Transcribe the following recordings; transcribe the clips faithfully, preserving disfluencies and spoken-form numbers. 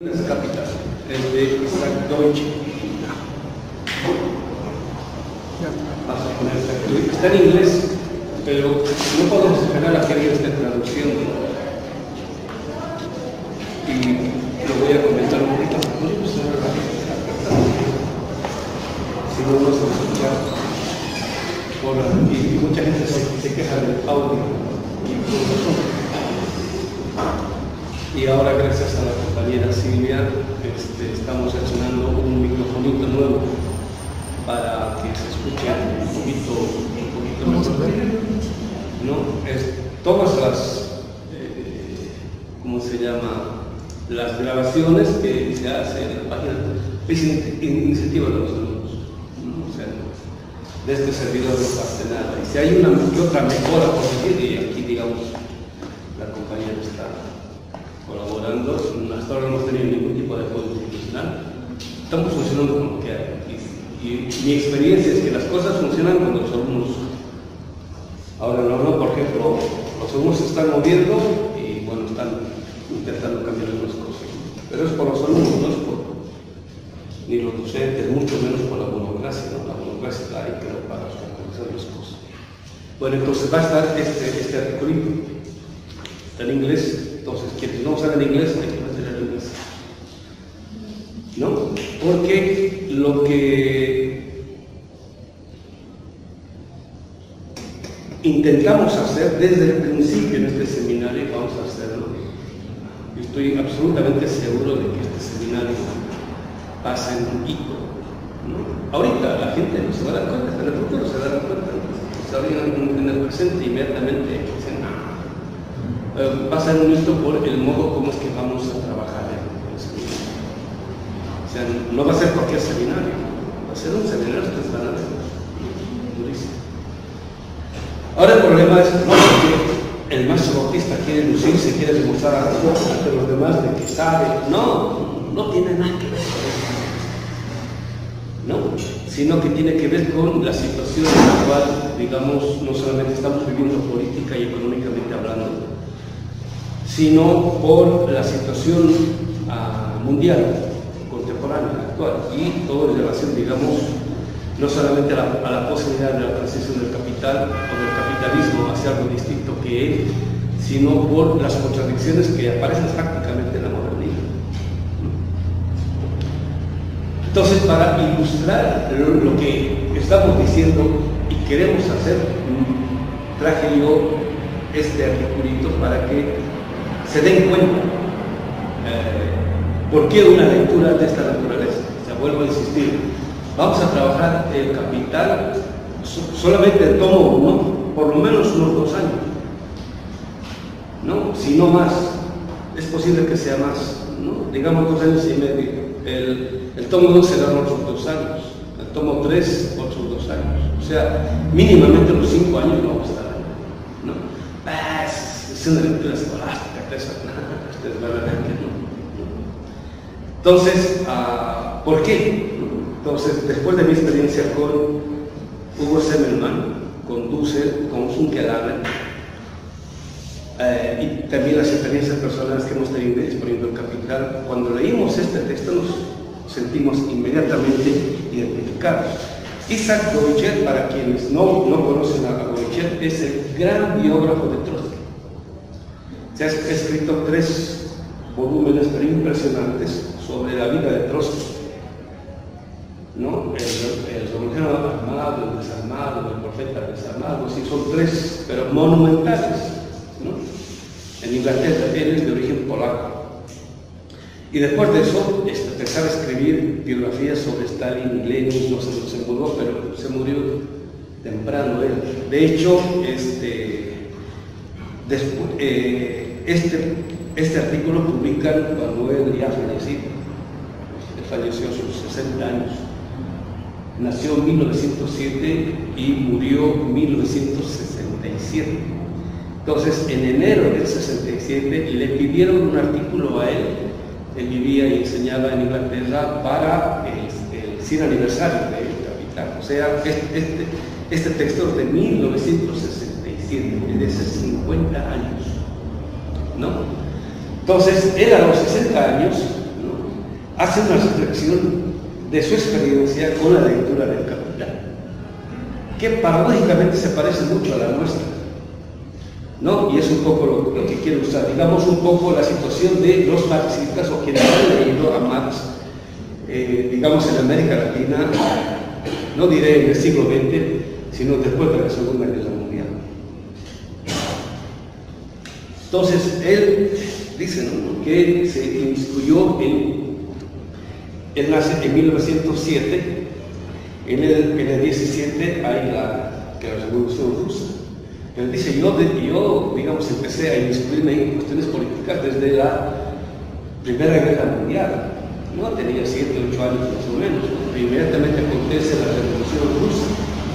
Es capital, es de Isaac Deutsch. Vamos a poner Isaac Deutsch. Está en inglés, pero no podemos esperar a que alguien esté traduciendo. Y lo voy a comentar un poquito. Si no, no se escucha. Y mucha gente se, se queja del audio. Y por razón. Y ahora, gracias a la compañera Silvia, este, estamos estrenando un microfonito nuevo para que se escuche un poquito, un poquito mejor. ¿No? Es, todas las, eh, ¿cómo se llama? Las grabaciones que se hacen en la página es iniciativa de los alumnos, ¿no? O sea, de este servidor no pasa nada. Y si hay una que otra mejora por decir, y aquí, digamos, la compañera está colaborando, hasta ahora no hemos tenido ningún tipo de apoyo institucional, estamos funcionando con lo que hay. Y, y mi experiencia es que las cosas funcionan cuando los alumnos, ahora no, no, por ejemplo, los alumnos se están moviendo y bueno, están intentando cambiar algunas cosas, pero es por los alumnos, no es por ni los docentes, mucho menos por la burocracia, ¿no? La burocracia está ahí, creo, para organizar las cosas. Bueno, entonces va a estar este, este articulito, está en inglés. Entonces, quienes no saben inglés, hay que meter el inglés. ¿No? Porque lo que intentamos hacer desde el principio en este seminario, vamos a hacerlo. Yo estoy absolutamente seguro de que este seminario pasa en un hito. ¿No? Ahorita la gente no se va a dar cuenta, en el futuro se dará cuenta. Se abren en el presente inmediatamente dicen, ah, Uh, pasa un hito por el modo como es que vamos a trabajar en el seminario. O sea, no va a ser cualquier seminario, va a ser un seminario que van a ver. Durísimo. Ahora el problema es no, que el maestro Bautista quiere lucirse, quiere demostrar ante los demás de que sabe. No, no tiene nada que ver con eso. No, sino que tiene que ver con la situación en la cual, digamos, no solamente estamos viviendo política y económicamente hablando, sino por la situación uh, mundial, contemporánea, actual, y todo en relación, digamos, no solamente a la, a la posibilidad de la transición del capital o del capitalismo hacia algo distinto que él, sino por las contradicciones que aparecen prácticamente en la modernidad. Entonces, para ilustrar lo, lo que estamos diciendo y queremos hacer, traje yo este articulito para que se den cuenta eh, por qué una lectura de esta naturaleza. O sea, vuelvo a insistir, vamos a trabajar el capital so, solamente el tomo uno, por lo menos unos dos años, ¿no? Si no más, es posible que sea más, ¿no? Digamos dos años y medio. El, el tomo dos será otros dos años, el tomo tres otros dos años. O sea, mínimamente los cinco años no vamos a estar ahí, ¿no? Ah, es, es una lectura escolástica. Ustedes van a ver que no. Entonces, uh, ¿por qué? Entonces, después de mi experiencia con Hugo Semmelmann, con Dussel, con Zunkerhamer, eh, y también las experiencias personales que hemos tenido exponiendo el capital, cuando leímos este texto nos sentimos inmediatamente identificados. Isaac Deutsch, para quienes no, no conocen a Deutsch, es el gran biógrafo de Trotsky. Se ha escrito tres volúmenes pero impresionantes sobre la vida de Trotsky, ¿no? El, el revolucionario armado, el desarmado, el profeta desarmado, sí, son tres, pero monumentales, ¿no? En Inglaterra, él es de origen polaco. Y después de eso, este, empezaba a escribir biografías sobre Stalin, Lenin, no sé si se murió, pero se murió temprano él. De hecho, este, después, eh, Este, este artículo publican cuando él ya fallecido. Él falleció a sus sesenta años. Nació en mil novecientos siete y murió en mil novecientos sesenta y siete. Entonces, en enero del sesenta y siete le pidieron un artículo a él. Él vivía y enseñaba en Inglaterra para el, el cien aniversario del Capital. O sea, este, este, este texto es de mil novecientos sesenta y siete, es de hace cincuenta años. ¿No? Entonces, él a los sesenta años, ¿no? hace una reflexión de su experiencia con la lectura del Capital, que paradójicamente se parece mucho a la nuestra, ¿no? Y es un poco lo, lo que quiero usar, digamos un poco la situación de los marxistas o quienes han leído a Marx, eh, digamos en América Latina, no diré en el siglo veinte, sino después de la Segunda Guerra Mundial. Entonces, él dice, ¿no?, que se instruyó en, él nace en mil novecientos siete, en el, en el diecisiete hay la, que la Revolución Rusa. Él dice, yo, de, yo, digamos, empecé a instruirme en cuestiones políticas desde la Primera Guerra Mundial. No tenía siete, ocho años más o menos, ¿no? Inmediatamente acontece la Revolución Rusa.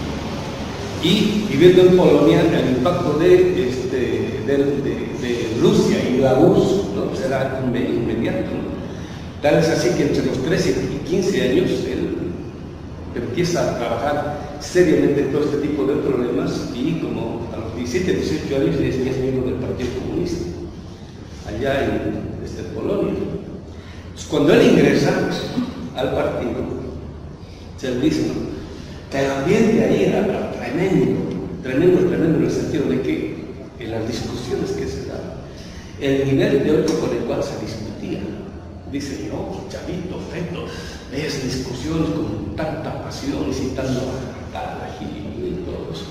Y viviendo en Polonia, el impacto de, este, de, de, de Rusia y la U R S S, ¿no?, pues era inmediato, ¿no? Tal es así que entre los trece y quince años él empieza a trabajar seriamente en todo este tipo de problemas y como a los diecisiete, dieciocho años es, es miembro del Partido Comunista, allá en este, Polonia. Pues cuando él ingresa al partido, se le dice, ¿no?, que el ambiente ahí era tremendo, tremendo, tremendo en el sentido de que en las discusiones que se daban, el nivel de odio con el cual se discutía, dice yo, chavito, feto, ves discusiones con tanta pasión y citando a Gil y todo eso.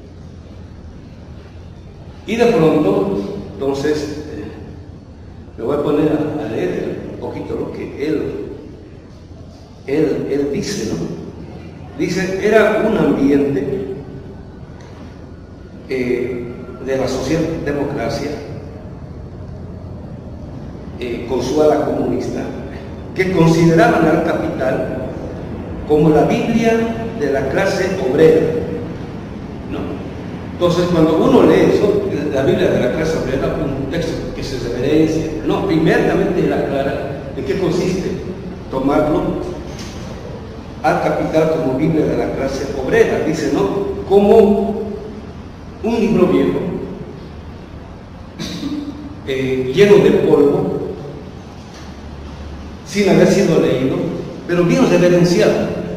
Y de pronto, entonces, eh, me voy a poner a, a leer un poquito lo que él, él, él dice, ¿no? Dice, era un ambiente eh, de la socialdemocracia eh, con su ala comunista, que consideraban al capital como la Biblia de la clase obrera, ¿no? Entonces, cuando uno lee eso, la Biblia de la clase obrera, un texto que se referencia, no, inmediatamente era clara de qué consiste tomarlo al capital como Biblia de la clase obrera, dice, ¿no?, como un libro viejo, eh, lleno de polvo, sin haber sido leído, pero bien reverenciado.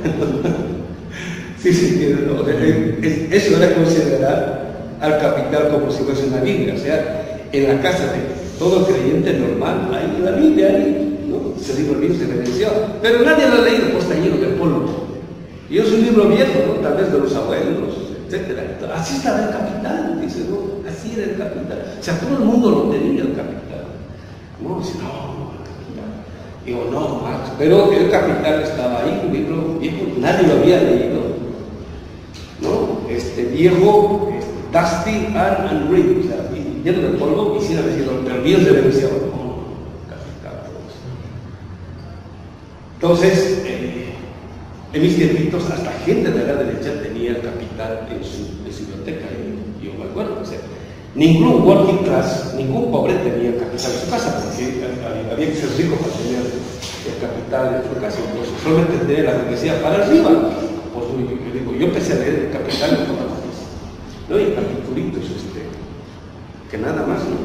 Sí, sí, no, eso era considerar al capital como si fuese una Biblia, o sea, en la casa de todo creyente normal, hay la Biblia ahí, ¿no?, ese libro bien reverenciado, pero nadie lo ha leído, pues está lleno de polvo. Y es un libro viejo, ¿no?, tal vez de los abuelos, etcétera. Así estaba el capital, dice, ¿no?, así era el capital. O sea, todo el mundo lo tenía, el capital. No, dice, no, no, el capital. Digo, no, Marx, pero el capital estaba ahí, un libro viejo, nadie lo había leído, ¿no? Este viejo, este, dusty and unread, o sea, lleno de polvo y sin haber sido, pero bien reverenciado. No, capital, todo eso. Entonces, eh, en mis tiempitos, hasta gente de la derecha tenía el capital en su, en su biblioteca, y yo me acuerdo, o sea, ningún working class, ningún pobre tenía capital en su casa, porque había que ser rico para tener el capital en su casa, entonces solamente tenía la burguesía para arriba. Pues yo, digo, yo empecé a leer el capital en todas las, ¿no?, y capitulitos, este, que nada más, ¿no?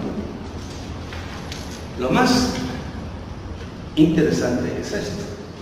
Lo más interesante es esto.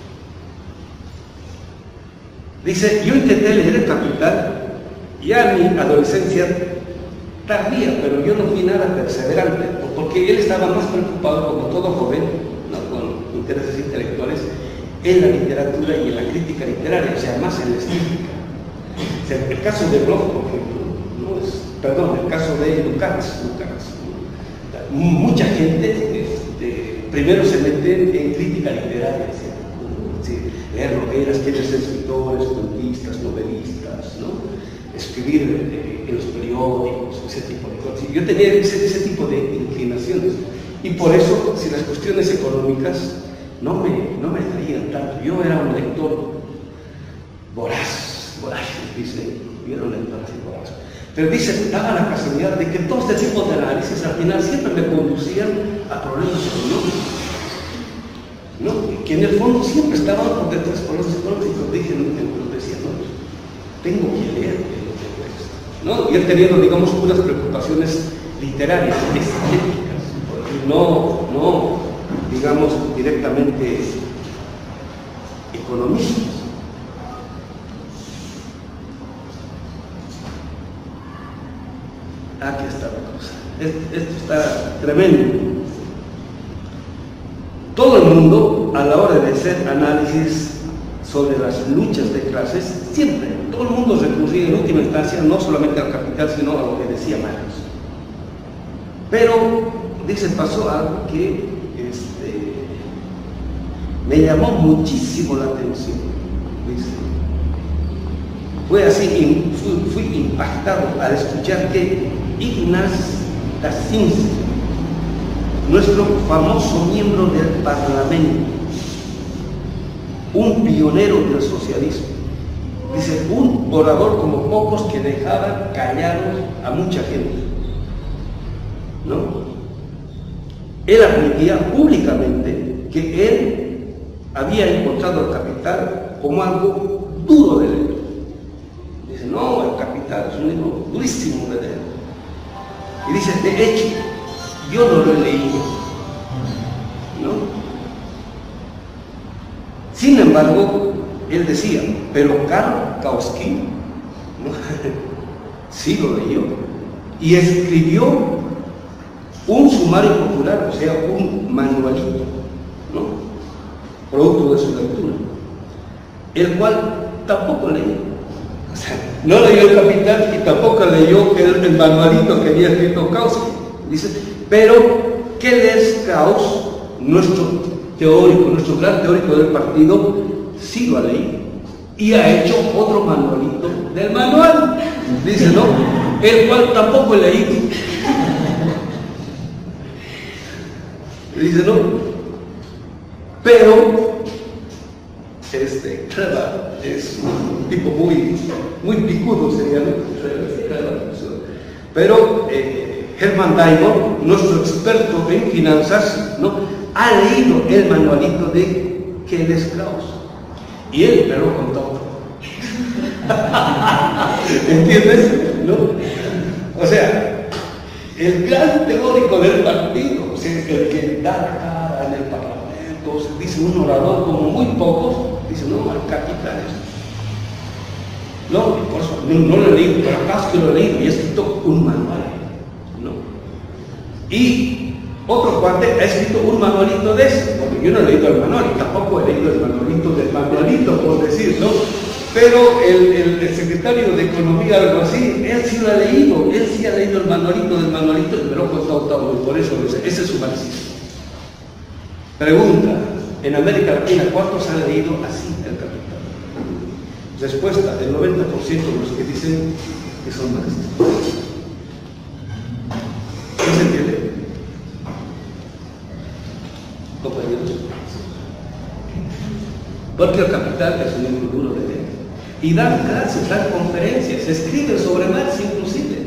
Dice, yo intenté leer el Capital ya en mi adolescencia tardía, pero yo no fui nada perseverante, porque él estaba más preocupado, como todo joven, ¿no?, con intereses intelectuales, en la literatura y en la crítica literaria, o sea, más en la estética. O sea, el caso de Bloch, por ejemplo, ¿no?, es, perdón, el caso de Lukács, Lukács, ¿no?, mucha gente este, primero se mete en crítica literaria, ¿sí? Sí, leer novelas, quieren ser escritores, cuentistas, novelistas, ¿no?, escribir eh, en los periódicos, ese tipo de cosas. Yo tenía ese, ese tipo de inclinaciones y por eso, si las cuestiones económicas no me, no me atraían tanto, yo era un lector voraz, voraz, dice, yo era un lector así voraz. Pero dice, daba la casualidad de que todo este tipo de análisis al final siempre me conducían a problemas económicos, ¿no?, que en el fondo siempre estaban por detrás por los económicos. Dije, no, no, decía, no, tengo que leer los textos, ¿no? Y él teniendo, digamos, unas preocupaciones literarias, estéticas, no, no, digamos, directamente economistas. Aquí está la cosa. Esto está tremendo. Todo el mundo, a la hora de hacer análisis sobre las luchas de clases, siempre, todo el mundo recurría en última instancia no solamente al capital, sino a lo que decía Marx. Pero, dice, pasó algo que este, me llamó muchísimo la atención. Dice, fue así, fui, fui impactado al escuchar que Ignaz Kaczynski, nuestro famoso miembro del Parlamento, un pionero del socialismo, dice, un orador como pocos que dejaba callados a mucha gente, ¿no? Él admitía públicamente que él había encontrado el capital como algo duro de leer. Dice, no, el capital es un libro durísimo de leer. Y dice, de hecho, yo no lo he leído, ¿no? Sin embargo, él decía, pero Karl Kautsky, ¿no? sí lo leyó y escribió un sumario popular, o sea, un manualito, ¿no? Producto de su lectura, el cual tampoco leyó. O sea, no leyó el Capital y tampoco leyó el, el manualito que había escrito Kautsky. Dice, pero Kelles Krauss, nuestro teórico, nuestro gran teórico del partido, sí lo ha leído y ha hecho otro manualito del manual, dice, ¿no? El cual tampoco he leído. Dice, ¿no? Pero este Treva es un tipo muy, muy picudo, sería, ¿no? Pero eh, Hermann Daimler, nuestro experto en finanzas, ¿no?, ha leído el manualito de Kelles Krauss y él me lo contó. ¿Entiendes? ¿No? O sea, el gran teórico del partido, o sea, el que da cara en el parlamento, dice un orador como muy pocos, dice, no, el capital es. No, por eso, no, no lo he leído, pero acaso que lo he leído y he escrito un manual, ¿no? Y otro cuate ha escrito un manualito de eso, porque yo no he leído el manual y tampoco he leído el manualito del manualito, por decir, ¿no? Pero el, el, el secretario de Economía, algo así, él sí lo ha leído, él sí ha leído el manualito del manualito y me lo ha contado todo, y por eso dice, ese es su marxismo. Pregunta, en América Latina, ¿cuántos han leído así el Capital? Respuesta, el noventa por ciento de los que dicen que son marxistas. ¿Sí se entiende? Compañeros. Porque el Capital es un libro duro de leer. Y dan clases, dan conferencias, escriben sobre Marx inclusive.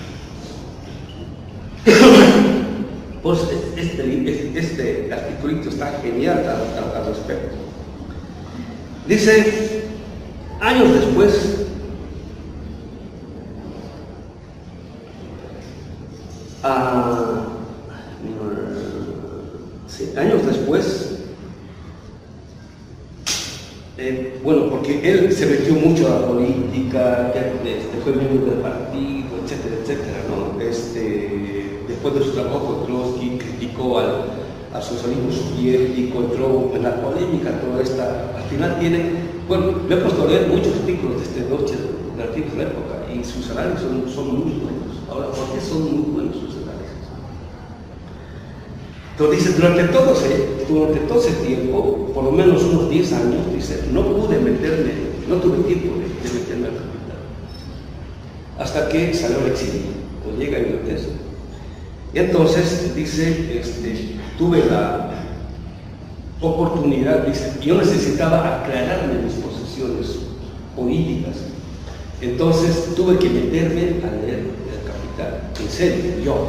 Pues este, este articulito está genial al, al, al respecto. Dice, años después, uh, sí, años después, Eh, bueno, porque él se metió mucho a la política, este, fue miembro del partido, etcétera, etcétera, ¿no? Este, después de su trabajo, Trotsky criticó al, al socialismo soviético, entró en la polémica, toda esta. Al final tiene, bueno, me he puesto a leer muchos artículos de este Deutsche, de artículos de la época, y sus análisis son, son muy buenos. Ahora, ¿por qué son muy buenos sus análisis? Entonces dice, durante todo, ese, durante todo ese tiempo, por lo menos unos diez años, dice, no pude meterme, no tuve tiempo de, de meterme al Capital. Hasta que salió el exilio, o llega a Inglaterra. Y entonces, dice, este, tuve la oportunidad, dice, yo necesitaba aclararme mis posiciones políticas. Entonces tuve que meterme a leer el Capital, en serio, yo.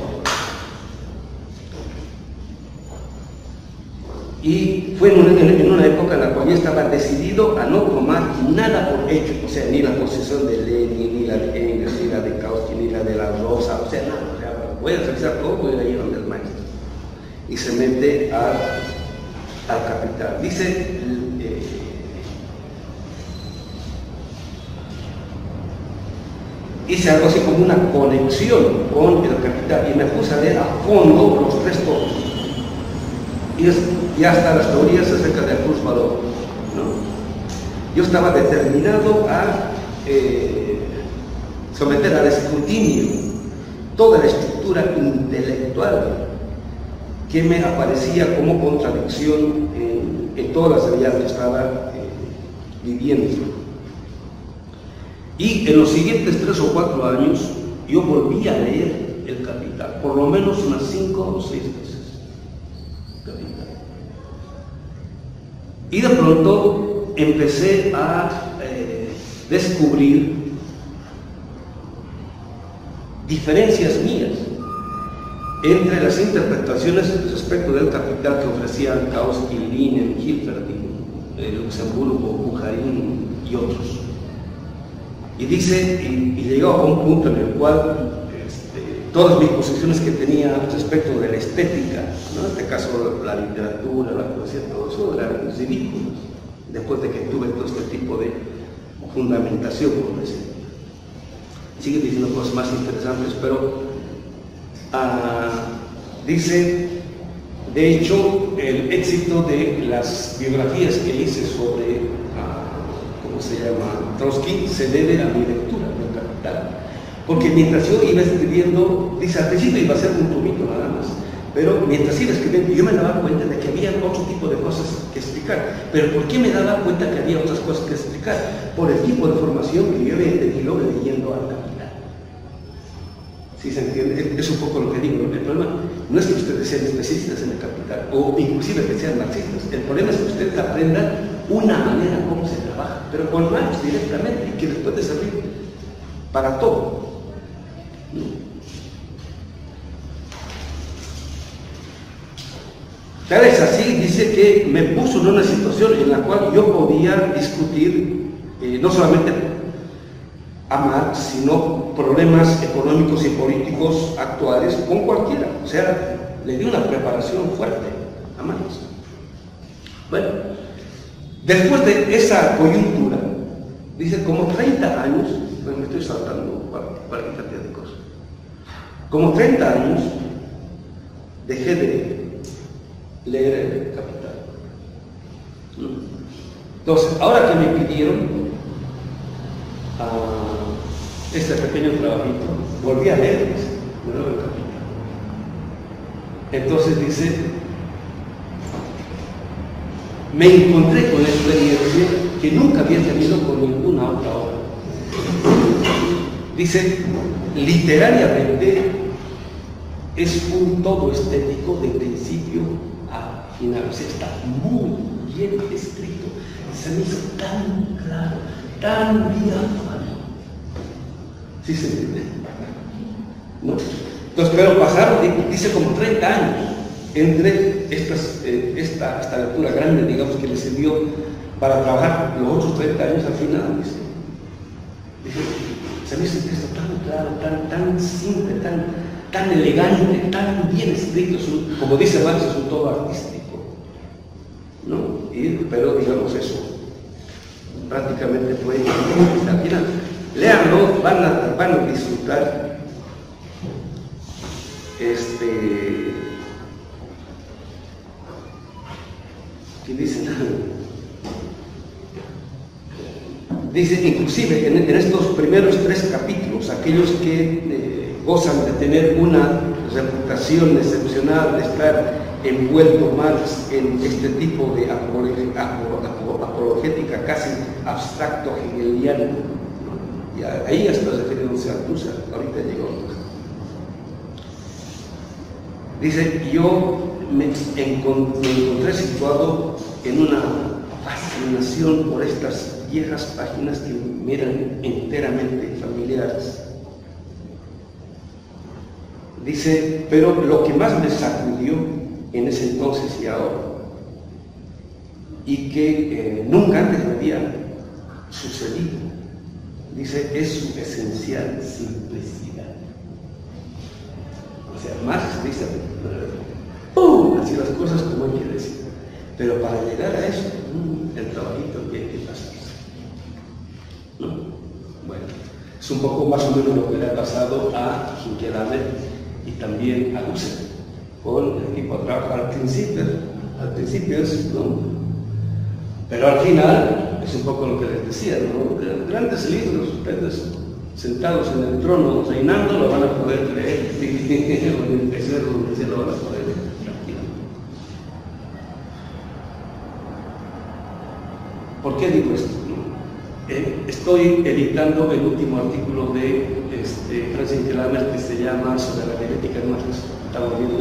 Y fue en una, en una época en la cual yo estaba decidido a no tomar nada por hecho, o sea, ni la posición de Lenin, ni la de Engels, ni la de Kautsky, ni la de la Rosa, o sea, nada, o sea, voy a revisar todo, voy a ir donde el maestro. Y se mete a, al Capital. Dice, eh, hice algo así como una conexión con el capital y me puse a leer a fondo los tres tomos. Y, es, y hasta las teorías acerca del plusvalor, ¿no? Yo estaba determinado a eh, someter al escrutinio toda la estructura intelectual que me aparecía como contradicción en, en todas las realidades que estaba eh, viviendo. Y en los siguientes tres o cuatro años yo volví a leer El Capital, por lo menos unas cinco o seis veces. Capital. Y de pronto empecé a eh, descubrir diferencias mías entre las interpretaciones respecto del Capital que ofrecían Kautsky, Lenin, Hilferding, eh, Luxemburgo, Bukharin y otros. Y dice, y, y llegó a un punto en el cual este, todas mis posiciones que tenía respecto de la estética, ¿no? En este caso la literatura, la poesía, todo eso eran ridículos, después de que tuve todo este tipo de fundamentación, por decir. Sigue diciendo cosas más interesantes, pero uh, dice, de hecho, el éxito de las biografías que hice sobre uh, se llama Trotsky, se debe a mi lectura del Capital. Porque mientras yo iba escribiendo, dice, al principio iba a ser un tomito nada más, pero mientras iba escribiendo yo me daba cuenta de que había otro tipo de cosas que explicar. ¿Pero por qué me daba cuenta que había otras cosas que explicar? Por el tipo de formación que yo había tenido leyendo al Capital. ¿Sí se entiende? Es un poco lo que digo, ¿no? El problema no es que ustedes sean especialistas en el Capital, o inclusive que sean marxistas. El problema es que ustedes aprendan una manera cómo se trabaja, pero con Marx directamente, y que les puede servir para todo. Tal es así, dice que me puso en una situación en la cual yo podía discutir eh, no solamente a Marx, sino problemas económicos y políticos actuales con cualquiera. O sea, le di una preparación fuerte a Marx. Bueno, después de esa coyuntura, dice, como treinta años, bueno, me estoy saltando cualquier cantidad de cosas, como treinta años dejé de leer El Capital. Entonces, ahora que me pidieron uh, este pequeño trabajito, volví a leer de nuevo El Capital. Entonces dice, me encontré con la experiencia que nunca había tenido con ninguna otra obra. Dice, literariamente es un todo estético de principio a final. O sea, está muy bien escrito. Se me hizo tan claro, tan diáfano. ¿Sí se entiende? ¿No? Entonces, pero pasaron, dice, como treinta años entre estas, eh, esta, esta lectura grande, digamos, que le sirvió para trabajar los otros treinta años al final. Dice, dice, se me hizo un texto tan claro, tan, tan simple, tan, tan elegante, tan bien escrito, un, como dice Marx, es un todo artístico, ¿no? Y, pero digamos eso, prácticamente fue al final. Léanlo, van a, van a disfrutar. Este, ¿qué dicen? Dice, inclusive en, en estos primeros tres capítulos, aquellos que eh, gozan de tener una reputación excepcional, de estar envuelto Marx en este tipo de apologética casi abstracto hegeliano, ¿no? Y ahí hasta refiriéndose a Althusser, ahorita llegó Althusser. Dice, yo me encont me encontré situado en una fascinación por estas viejas páginas que me eran enteramente familiares. Dice, pero lo que más me sacudió en ese entonces y ahora, y que eh, nunca antes me había sucedido, dice, es su esencial simplicidad. O sea, Marx dice, ¡pum!, así las cosas como hay que decir. Pero para llegar a eso, el trabajito que hay que pasar. ¿No? Bueno, Es un poco más o menos lo que le ha pasado a Hinkelamer y también a Husserl, con el equipo de trabajo al principio, al principio es, ¿no? Pero al final es un poco lo que les decía, ¿no? Grandes libros, ustedes sentados en el trono reinando lo van a poder leer, o en el tercero donde se lo van a poder leer. ¿Por qué digo esto? Eh, estoy editando el último artículo de este, Francis Hinkelamer que se llama Sobre la dialéctica de Marx. Estamos viendo,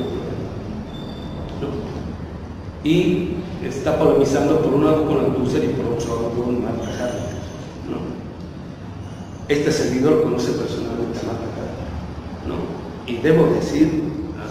¿no? Y está polemizando por un lado con Althusser y por otro lado con Martha Harnecker, ¿no? Este servidor conoce personalmente a Martha Harnecker, ¿no? Y debo decir,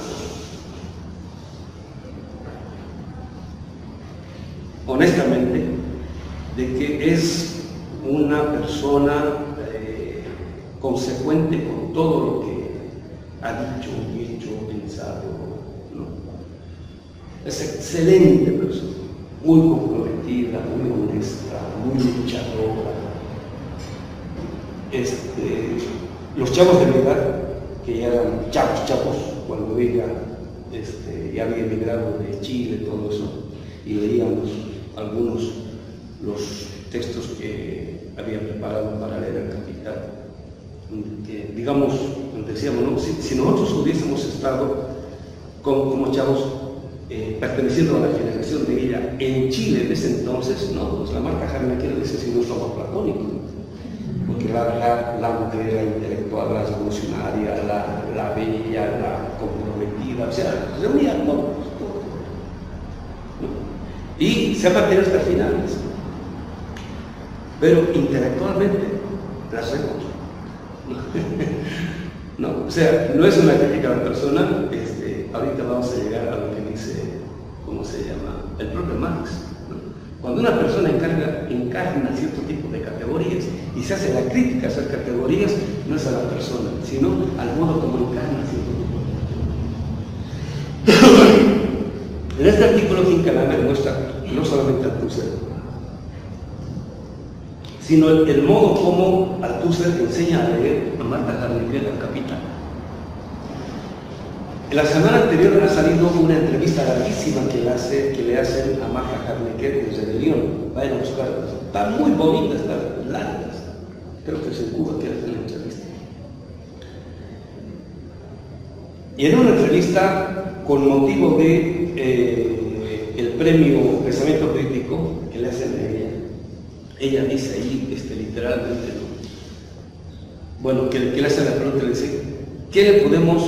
uh, honestamente, de que es una persona eh, consecuente con todo lo que ha dicho, hecho, pensado, ¿no? Es excelente persona, muy comprometida, muy honesta, muy luchadora. Este, los chavos de mi edad, que ya eran chavos, chavos, cuando ella este, ya había emigrado de Chile, todo eso, y leíamos algunos los textos que había preparado para leer el Capital, que digamos, decíamos, ¿no? si, si nosotros hubiésemos estado como, como chavos eh, perteneciendo a la generación de ella en Chile en ese entonces, no, pues la Martha Harnecker dice si no somos platónicos, porque la, la, la mujer, la intelectual, la revolucionaria, la, la bella, la comprometida, o sea, reunía todo, todo, ¿no? Y se ha mantenido hasta el final. Pero intelectualmente las reconozco. No, o sea, no es una crítica a la persona. Este, ahorita vamos a llegar a lo que dice, ¿cómo se llama? El propio Marx, ¿no? Cuando una persona encarga, encarna cierto tipo de categorías y se hace la crítica a esas categorías, no es a la persona, sino al modo como encarna cierto tipo de categorías. En este artículo Hinkelamer muestra no solamente a Husserl, sino el, el modo como Althusser enseña a leer a Martha Harnecker al Capital. En la semana anterior ha salido una entrevista larguísima que le, hace, que le hacen a Martha Harnecker en Rebelión. Vayan a buscarlas. Está muy bonita, están largas. Creo que es en Cuba que hacen la entrevista. Y en una entrevista con motivo de eh, el premio Pensamiento Crítico que le hacen a ella, ella dice ahí, este, literalmente, ¿no? Bueno, que, que le hace la pregunta, le dice, ¿qué le podemos,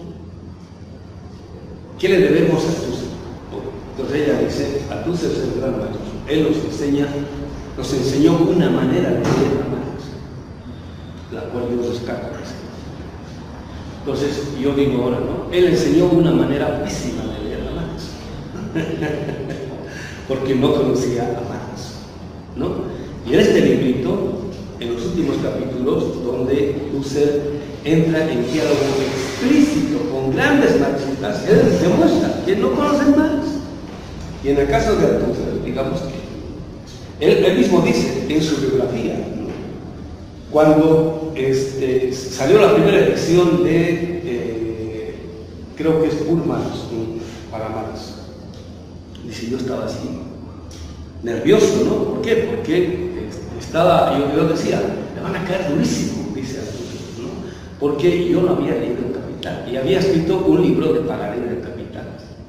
qué le debemos a Althusser? Entonces ella dice, Althusser es el gran maestro, él nos enseña, nos enseñó una manera de leer a Marx, la cual yo rescato. Entonces yo digo ahora, ¿no? Él enseñó una manera pésima de leer a Marx, porque no conocía a Marx, ¿no? Y en este librito, en los últimos capítulos, donde Husserl entra en diálogo explícito con grandes marxistas, él demuestra que no conocen Marx. Y en el caso de Althusser, digamos que él, él mismo dice en su biografía, ¿no? Cuando este, salió la primera edición de, eh, creo que es Pur Marx, para Marx, dice, yo estaba así, nervioso, ¿no? ¿Por qué? Porque estaba, yo, yo decía, le van a caer durísimo, dice Althusser, ¿no? Porque yo no había leído el Capital y había escrito un libro de para leer el Capital,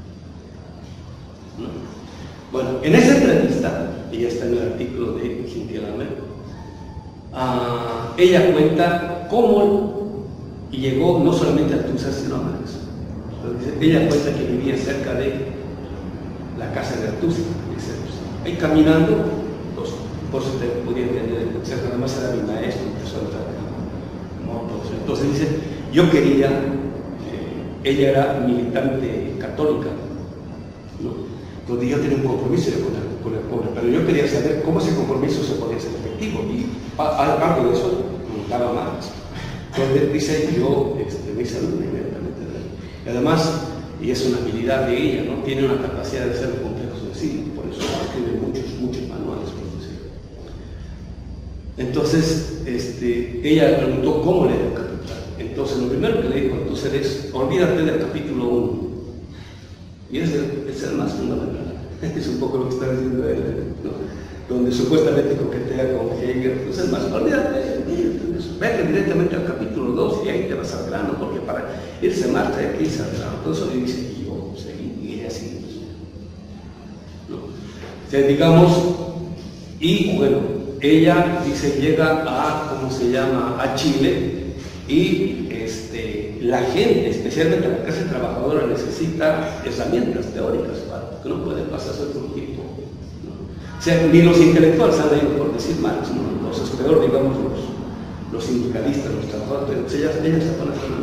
¿no? Bueno, en esa entrevista, y ya está en el artículo de Hinkelamer, uh, ella cuenta cómo llegó no solamente a Althusser, sino a Marx. Entonces, ella cuenta que vivía cerca de la casa de Althusser, ahí caminando, pues, por si te podía entender, cerca nada más era mi maestro, empezó a entrar en motos. Entonces dice, yo quería, eh, ella era militante católica, ¿no? Entonces yo tenía un compromiso con el, con el pobre, pero yo quería saber cómo ese compromiso se podía hacer efectivo, y algo de eso preguntaba Marx. Entonces dice, yo este, me hice alumno inmediatamente de él. Y además, y es una habilidad de ella, ¿no? Tiene una capacidad de ser complejo sencillo, por eso escribe muchos, muchos manuales, por decirlo. Entonces, este, ella preguntó cómo leer el capital. Entonces, lo primero que le dijo a tu ser es, olvídate del capítulo uno. Y es el, es el más fundamental. Es un poco lo que está diciendo él, ¿no? Donde supuestamente coquetea con Hegel. Pues es más, olvídate, vete directamente al capítulo dos y ahí te vas al grano, porque para irse más hay que irse al grano. Todo eso le dice, y yo seguiré así. ¿No? O sea, digamos, y bueno, ella dice, llega a, ¿cómo se llama?, a Chile, y este, la gente, especialmente la clase trabajadora, necesita herramientas teóricas para que no puede pasarse otro tiempo. ¿No? O sea, ni los intelectuales han leído por decir Marx, ¿no? Los es peor, digamos, los, los sindicalistas, los trabajadores, pero ellas, ellas se van a hacer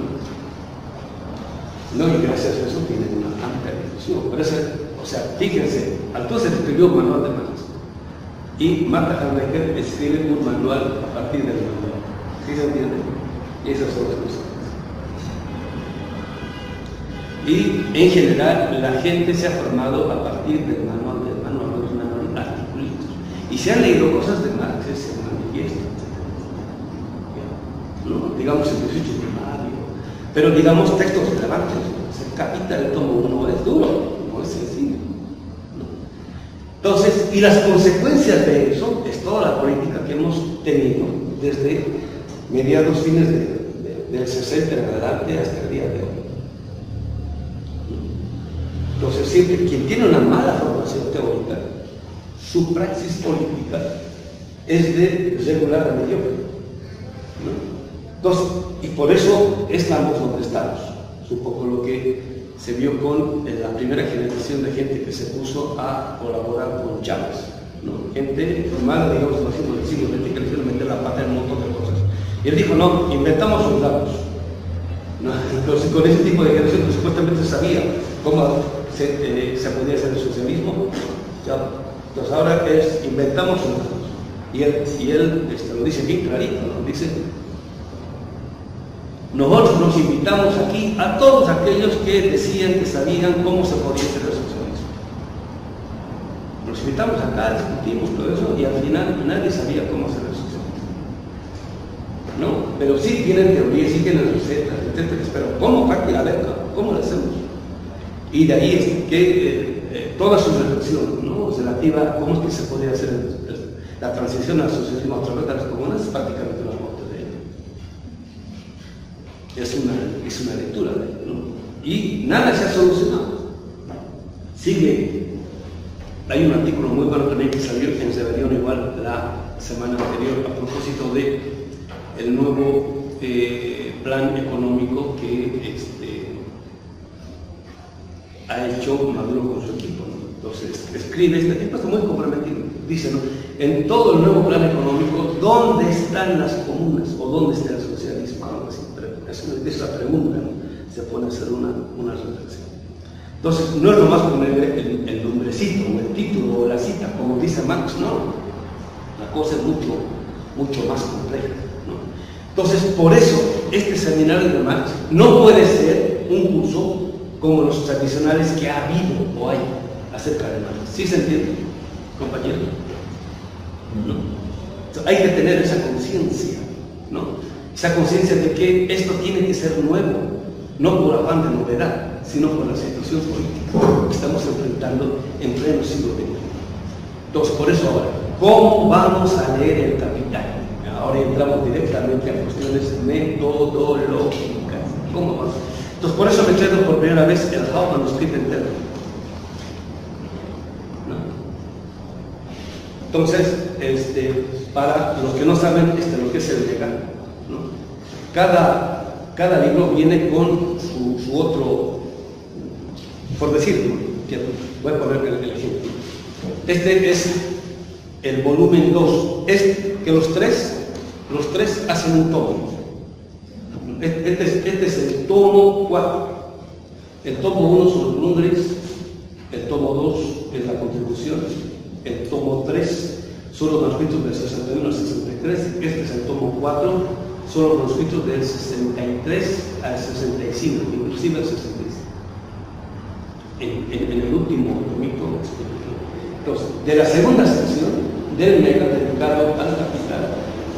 no, y gracias a eso tienen una amplia discusión. Por eso, o sea, fíjense, Althusser escribió un manual de Marx. Y Martha Harnecker escribe un manual a partir del manual. ¿Sí se entiende? Y esas son las cosas. Y en general la gente se ha formado a partir del manual, del manual, del manual, articulitos. Y se han leído cosas de Marx, se manifiestan, ¿no? Digamos el dieciocho primario, pero digamos textos relevantes. El Capital, el tomo uno es duro, no es sencillo. Entonces, y las consecuencias de eso es toda la política que hemos tenido desde mediados, fines de, de, del sesenta en adelante hasta el día de hoy. Entonces, siempre quien tiene una mala formación teórica, su praxis política es de regular a mediocre. ¿No? Entonces, y por eso estamos donde estamos. Es un poco lo que se vio con la primera generación de gente que se puso a colaborar con Chávez, ¿no? Gente formada, digamos, en el siglo veinte, que le hicieron meter la pata en un montón de cosas. Y él dijo, no, inventamos soldados. ¿No? Entonces, con ese tipo de generación, pues, supuestamente sabía cómo se, eh, se podía hacer el socialismo. ¿Ya? Entonces, ahora es, inventamos soldados. Y él, y él este, lo dice bien clarito, ¿no? Dice, nosotros nos invitamos aquí a todos aquellos que decían que sabían cómo se podía hacer el socialismo. Nos invitamos acá, discutimos todo eso y al final nadie sabía cómo hacer el socialismo. No, pero sí tienen teorías, sí tienen recetas, etcétera. Pero ¿cómo práctica? A ver, ¿cómo lo hacemos? Y de ahí es que eh, eh, toda su reflexión, ¿no?, relativa a cómo es que se podía hacer el, el, la transición al socialismo a través de las comunas es prácticamente una muerte de él. Es una, es una lectura de él, ¿no? Y nada se ha solucionado. Sigue. Hay un artículo muy bueno también que salió en Rebelión igual la semana anterior a propósito de el nuevo eh, plan económico que este, ha hecho Maduro con su equipo, ¿no? Entonces escribe, este tipo está muy comprometido, dice, ¿no?, en todo el nuevo plan económico, ¿dónde están las comunas? ¿O dónde está el socialismo? Algo así. Es la pregunta, ¿no? Se pone a hacer una, una reflexión. Entonces, no es lo más poner el, el nombrecito, o el título, o la cita, como dice Marx, no. La cosa es mucho, mucho más compleja, ¿no? Entonces, por eso, este seminario de Marx no puede ser un curso como los tradicionales que ha habido o hay acerca de Marx. ¿Sí se entiende, compañero? ¿No? Entonces, hay que tener esa conciencia, ¿no? Esa conciencia de que esto tiene que ser nuevo, no por afán de novedad, sino por la situación política que estamos enfrentando en pleno siglo veinte. Entonces, por eso ahora, ¿cómo vamos a leer el Capital? Ahora entramos directamente a cuestiones metodológicas. ¿Cómo vamos? Entonces, por eso me traigo por primera vez el How manuscrito entero. ¿No? Entonces, este, para los que no saben este, lo que es el legal, ¿no?, cada, cada libro viene con su, su otro, por decirlo, voy a poner el, el ejemplo. Este es el volumen dos, es que los tres, los tres hacen un tomo. Este es, este es el tomo cuatro. El tomo uno son los números, el tomo dos es la contribución, el tomo tres son los manuscritos del sesenta y uno al sesenta y tres, este es el tomo cuatro, son los manuscritos del sesenta y tres al sesenta y cinco, inclusive al sesenta y cinco. En, en, en el último tomito. Entonces, de la segunda sección del mega dedicado al Capital,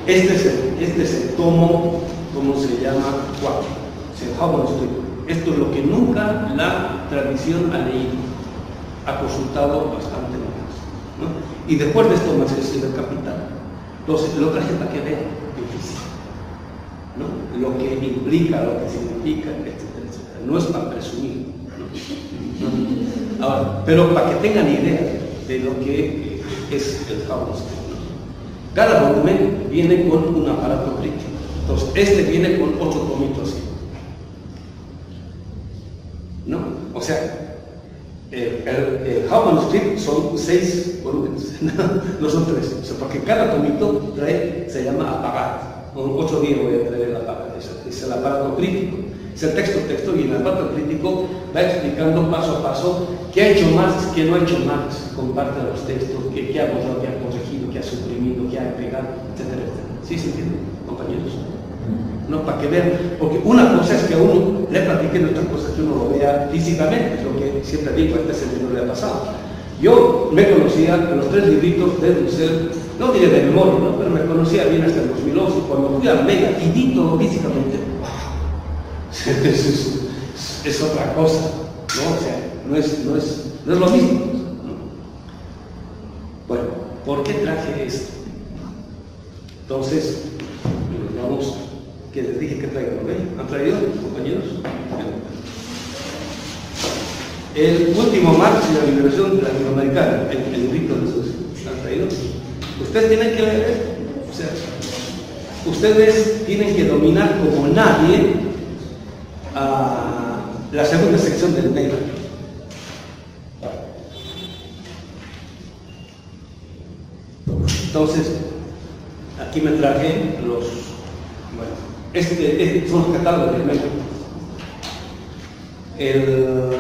Este es el, este es el tomo, ¿cómo se llama? cuatro. El Hauptmann Street. Esto es lo que nunca la tradición ha leído, ha consultado bastante más, ¿no? Y después de esto más es el capital. Entonces lo traje para que vean difícil, ¿no? Lo que implica, lo que significa, etcétera, etcétera. No es para presumir, ¿no? Ahora, pero para que tengan idea de lo que es el Hauptmann Street, ¿no? Cada volumen viene con un aparato crítico. Entonces este viene con otro tomito así, ¿no? O sea, el, el, el Hauptmann Street son seis volúmenes, no son tres, o sea, porque cada tomito trae, se llama aparato. Otro día voy a traer el aparato, es, es el aparato crítico, es el texto, texto, y el aparato crítico va explicando paso a paso qué ha hecho más, qué no ha hecho más, con parte de los textos, qué, qué ha borrado, qué ha corregido, qué ha suprimido, qué ha pegado, etcétera, etcétera. ¿Sí se entiende, compañeros? No, para que vean, porque una cosa es que a uno le platiquen, otra cosa es que uno lo vea físicamente, es lo que siempre digo, a este señor le ha pasado. Yo me conocía en los tres libritos de Dussel, no diré de memoria, ¿no? Pero me conocía bien hasta el dos mil once, cuando fui a Mega y vi todo físicamente. Es, es, es otra cosa, ¿no? O sea, no es, no es, no es lo mismo, ¿no? Bueno, ¿por qué traje esto? Entonces, vamos, que les dije que traigan, ¿ok? ¿Han traído, compañeros? El último Marx y la liberación latinoamericana, el, el librito de sus, ¿han traído? Ustedes tienen que leer esto, o sea, ustedes tienen que dominar como nadie a la segunda sección del Mega. Entonces, aquí me traje los, bueno, este, este son los catálogos del Mega. El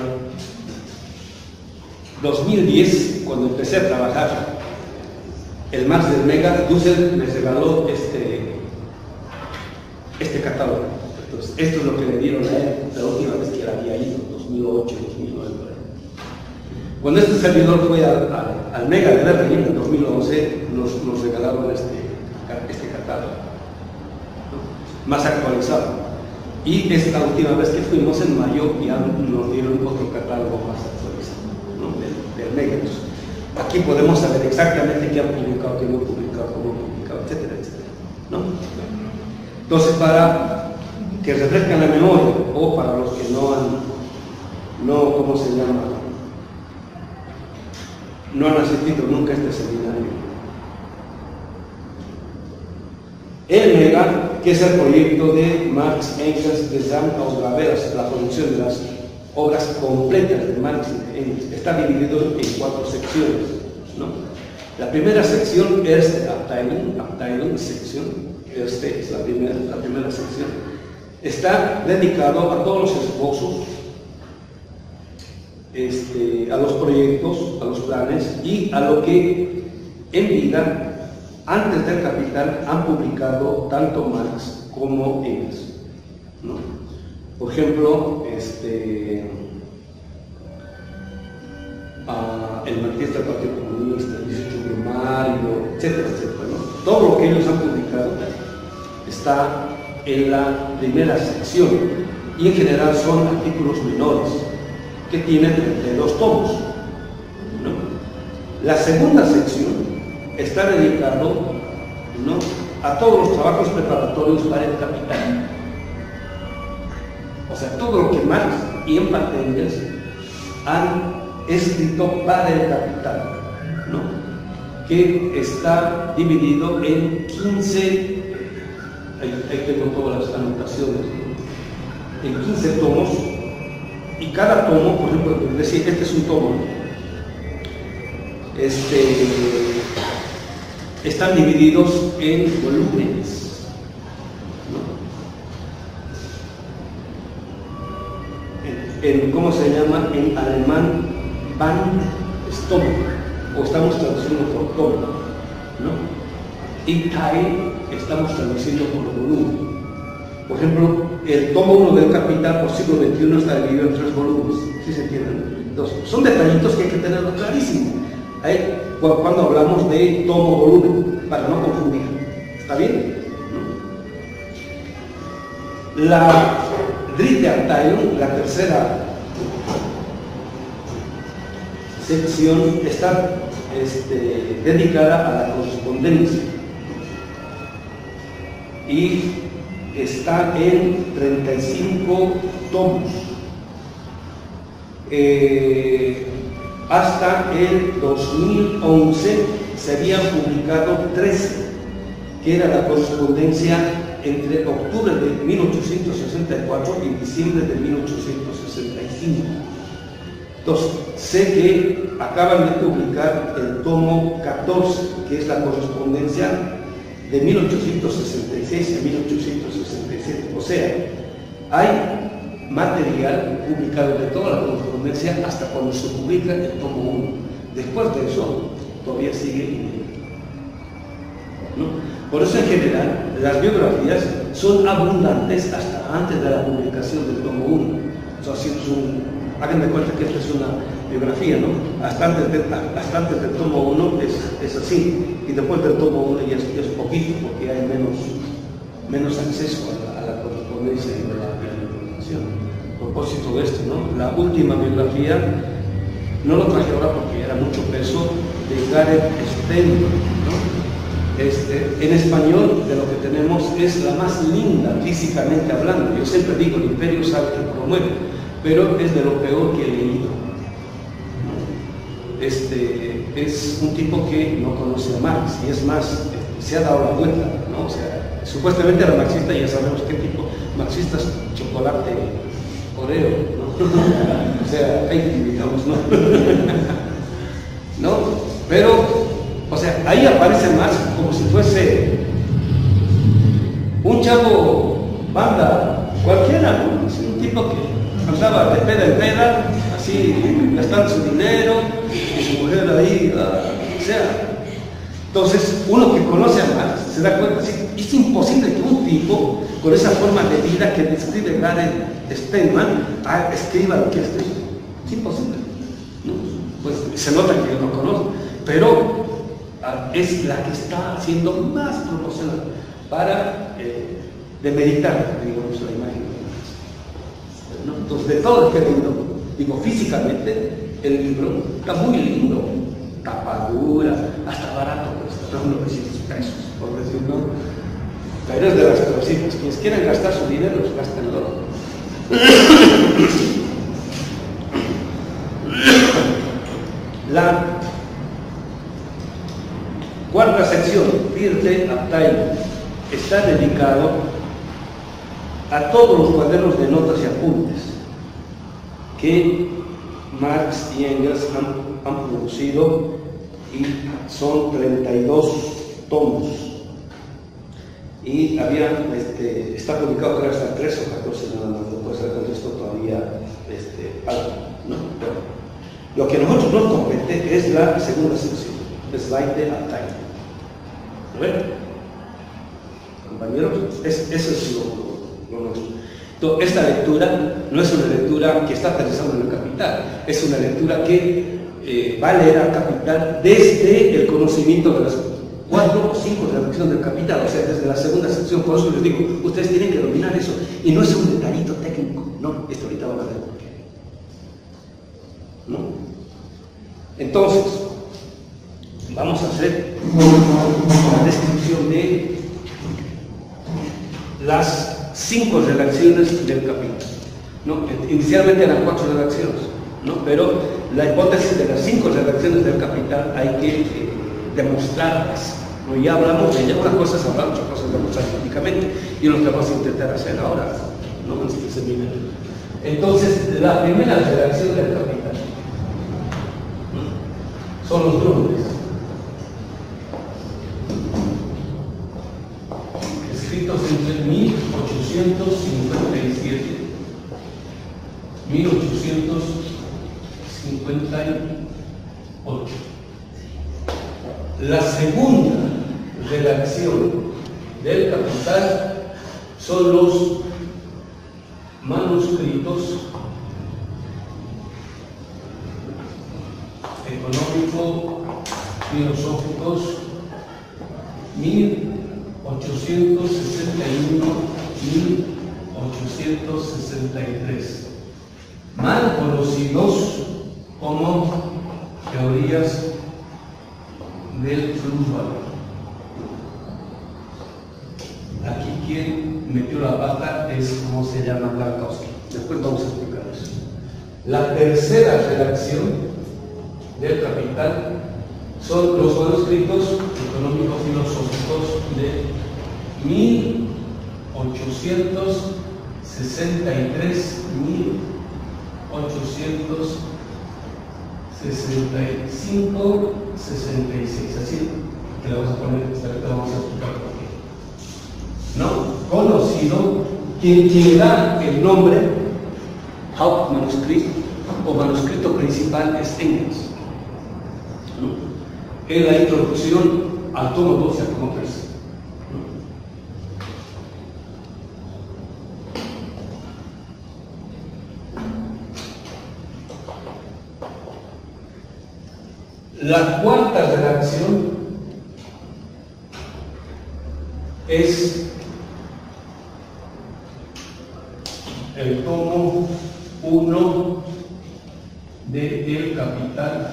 dos mil diez, cuando empecé a trabajar el Marx del Mega, Dussel me regaló este, este catálogo. Entonces, esto es lo que le dieron a él la última vez que él había ido, dos mil ocho, dos mil nueve. Cuando este servidor fue al, al, al Mega de Berlín en dos mil once, nos, nos regalaron este, este catálogo, ¿no? Más actualizado. Y esta última vez que fuimos en mayo ya nos dieron otro catálogo más actualizado, ¿no? del, del Mega. Entonces, aquí podemos saber exactamente qué han publicado, qué no han publicado, cómo han publicado, etcétera, etcétera, ¿no? Entonces, para que refrescan la memoria, o para los que no han, no, ¿cómo se llama? No han asistido nunca a este seminario. El Mega, que es el proyecto de Marx, Engels, de Gesamtausgabe, la producción de las obras completas de Marx y de Engels, está dividido en cuatro secciones, ¿no? La primera sección, Erste Abteilung, Abteilung, sección, Erste es la primera, la primera sección, está dedicado a todos los esposos, este, a los proyectos, a los planes y a lo que en vida, antes del Capital, han publicado tanto Marx como Engels, ¿no? Por ejemplo, este, uh, el Manifiesto del Partido Comunista, el dieciocho de mayo, etcétera, etcétera, ¿no? Todo lo que ellos han publicado está en la primera sección y en general son artículos menores que tienen treinta y dos tomos, ¿no? La segunda sección está dedicado, ¿no?, a todos los trabajos preparatorios para el Capital. O sea, todo lo que Marx y en parte Engels han escrito para el Capital, ¿no?, que está dividido en quince, ahí, ahí tengo todas las anotaciones, ¿no?, en quince tomos, y cada tomo, por ejemplo, decir, este es un tomo, este, están divididos en volúmenes, ¿no? En, en, ¿cómo se llama? En alemán, Band-Stock, o estamos traduciendo por tomo, ¿no? Y Teil estamos traduciendo por volumen. Por ejemplo, el tomo uno del Capital por siglo veintiuno está dividido en tres volúmenes, ¿sí se entienden? Entonces, son detallitos que hay que tenerlo clarísimo. Ahí, cuando hablamos de tomo volumen, para no confundir, ¿está bien? La dritte Abteilung, la tercera sección, está este, dedicada a la correspondencia y está en treinta y cinco tomos. Eh, hasta el dos mil once se habían publicado trece, que era la correspondencia entre octubre de mil ochocientos sesenta y cuatro y diciembre de mil ochocientos sesenta y cinco. Entonces, sé que acaban de publicar el tomo catorce, que es la correspondencia de mil ochocientos sesenta y seis a mil ochocientos sesenta y siete. O sea, hay material publicado de toda la correspondencia hasta cuando se publica el tomo uno. Después de eso, todavía sigue inédito, ¿no? Por eso, en general, las biografías son abundantes hasta antes de la publicación del tomo uno. O sea, si es un, hagan de cuenta que esta es una biografía, ¿no? Hasta antes, de, hasta antes del tomo uno es, es así, y después del tomo uno ya es, ya es poquito, porque hay menos, menos acceso a la, a la correspondencia y a la, a la información. A propósito de esto, ¿no? La última biografía, no lo traje ahora porque era mucho peso, de Gareth Steinman, ¿no? Este, en español, de lo que tenemos, es la más linda físicamente hablando. Yo siempre digo, el imperio sabe que promueve, pero es de lo peor que he leído. Este, es un tipo que no conoce a Marx, y es más, este, se ha dado la vuelta, ¿no? O sea, supuestamente era marxista, y ya sabemos qué tipo, marxistas, chocolate, oreo, ¿no? O sea, fake, digamos, ¿no? ¿No? Pero, o sea, ahí aparece Marx como si fuese un chavo banda cualquiera, ¿no? Es un tipo que andaba de peda en peda, así, gastando su dinero, y su mujer ahí, uh, o sea. Entonces, uno que conoce a Marx se da cuenta, sí, es imposible que un tipo con esa forma de vida que describe Gareth Steinman escriba lo que escribe. Es imposible, ¿no? Pues se nota que yo no conozco, pero es la que está haciendo más promocional para eh, demeritar, digamos, la imagen de Marx, ¿no? Entonces, de todo lo que he leído, digo, físicamente el libro está muy lindo, tapadura, hasta barato, cuesta novecientos pesos, por decirlo. Pero es de las cositas, quienes quieran gastar su dinero, pues gástenlo. La cuarta sección, Vierte Abteilung, está dedicado a todos los cuadernos de notas y apuntes que Marx y Engels han, han producido, y son treinta y dos tomos. Y había, este, está publicado creo hasta tres o catorce nada más, después del contexto todavía este, algo, ¿no? Pero lo que a nosotros nos compete es la segunda sección, Zweite Abteilung. Bueno, compañeros, es, eso es lo, lo nuestro. Entonces, esta lectura no es una lectura que está pensando en el Capital, es una lectura que eh, va a leer al Capital desde el conocimiento de las cuatro o cinco redacciones del Capital, o sea, desde la segunda sección. Por eso les digo, ustedes tienen que dominar eso, y no es un detallito técnico, no, esto ahorita van a ver por qué, ¿no? Entonces, vamos a hacer una descripción de las cinco redacciones del Capital, ¿no? Inicialmente eran cuatro redacciones, ¿no? Pero la hipótesis de las cinco redacciones del Capital hay que eh, demostrarlas, ¿no? Ya hablamos de ella, una cosa es hablar, otra cosa es demostrar científicamente, y lo que vamos a intentar hacer ahora, ¿no? En este seminario. Entonces, la primera redacción del Capital, ¿no? Son los nombres, escritos entre mil ochocientos cincuenta y siete y mil ochocientos cincuenta y ocho. La segunda redacción del Capital son los manuscritos económico-filosóficos mil ochocientos sesenta y uno a mil ochocientos sesenta y tres, mal conocidos como teorías del flujo. Aquí quien metió la pata es como se llama Tarkovsky. Después vamos a explicar eso. La tercera redacción del Capital son los manuscritos económico-filosóficos de mil ochocientos sesenta y tres a mil ochocientos sesenta y cinco a sesenta y seis. Así que le vamos a poner, ahorita vamos a explicar por qué. ¿No? Conocido, quien, quien da el nombre Hauptmanuscript o manuscrito principal es Engels, ¿no? En la introducción al tomo dos y al tomo tres. La cuarta redacción es el tomo uno de El Capital,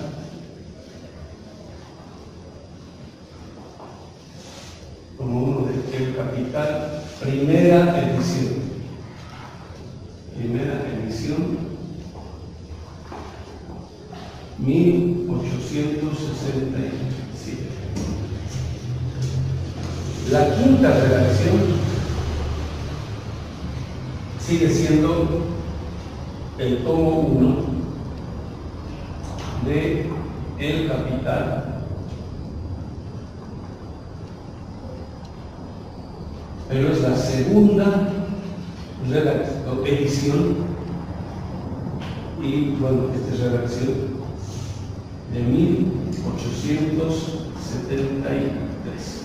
tomo uno de El Capital, primera edición, primera edición, mil ochocientos sesenta y siete. La quinta redacción sigue siendo el tomo uno de El Capital, pero es la segunda edición, y bueno, esta es redacción de mil ochocientos setenta y tres.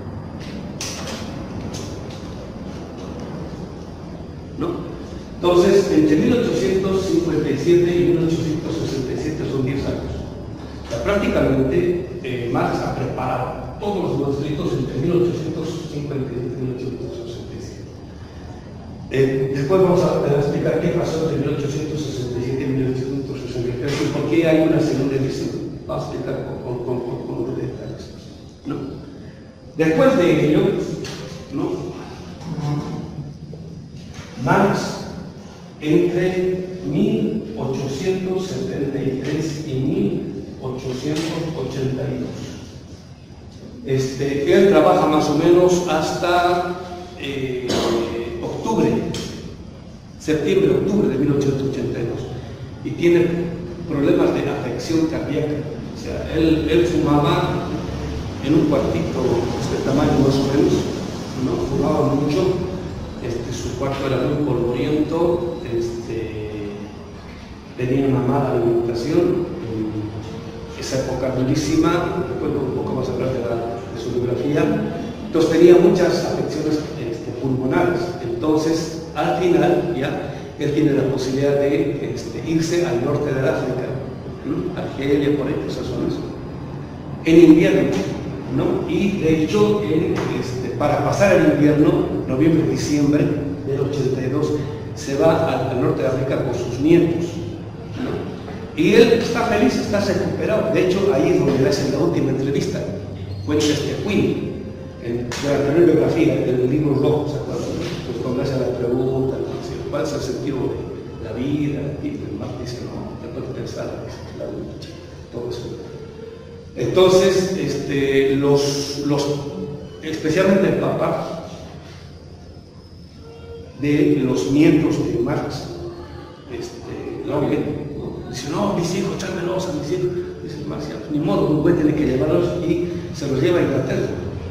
¿No? Entonces, entre mil ochocientos cincuenta y siete y mil ochocientos sesenta y siete son diez años. O sea, prácticamente eh, Marx ha preparado todos los manuscritos entre mil ochocientos cincuenta y siete y mil ochocientos sesenta y siete. Eh, después vamos a, a explicar qué pasó entre mil ochocientos sesenta y siete y mil ochocientos sesenta y tres y por qué hay una segunda edición. Vamos a explicar con, con, con, con unos detalles. ¿No? Después de ello, ¿no? Marx, entre mil ochocientos setenta y tres y mil ochocientos ochenta y dos. Este, él trabaja más o menos hasta eh, octubre, septiembre, octubre de mil ochocientos ochenta y dos, y tiene problemas de afección cardíaca. O sea, él, él fumaba en un cuartito de este tamaño más o menos, ¿no? Fumaba mucho. Este, su cuarto era muy polvoriento, este, tenía una mala alimentación, en esa época durísima, después un poco más hablar de, de su biografía. Entonces tenía muchas afecciones este, pulmonares. Entonces, al final, ya, él tiene la posibilidad de este, irse al norte del África, ¿no? Argelia, por ahí, esas zonas, en invierno, ¿no? Y de hecho, en, este, para pasar el invierno, noviembre, diciembre del ochenta y dos, se va al, al norte de África con sus nietos, ¿no? Y él está feliz, está recuperado. De hecho, ahí es donde le hacen la última entrevista. Cuenta este Queen, en la anterior biografía, del libro rojo, ¿se acuerdan? Pues cuando hace la pregunta, ¿no? ¿Cuál es el sentido de la vida? Y el Marx dice, no, te puedes pensar, la lucha, todo eso. Entonces, este, los, los, especialmente el papá de los nietos de Marx, este, lo ven, ¿no? Dice, no, mis hijos, chámelos a mis hijos. Dice Marx, ni modo, un güey tiene que llevarlos, y se los lleva a Inglaterra,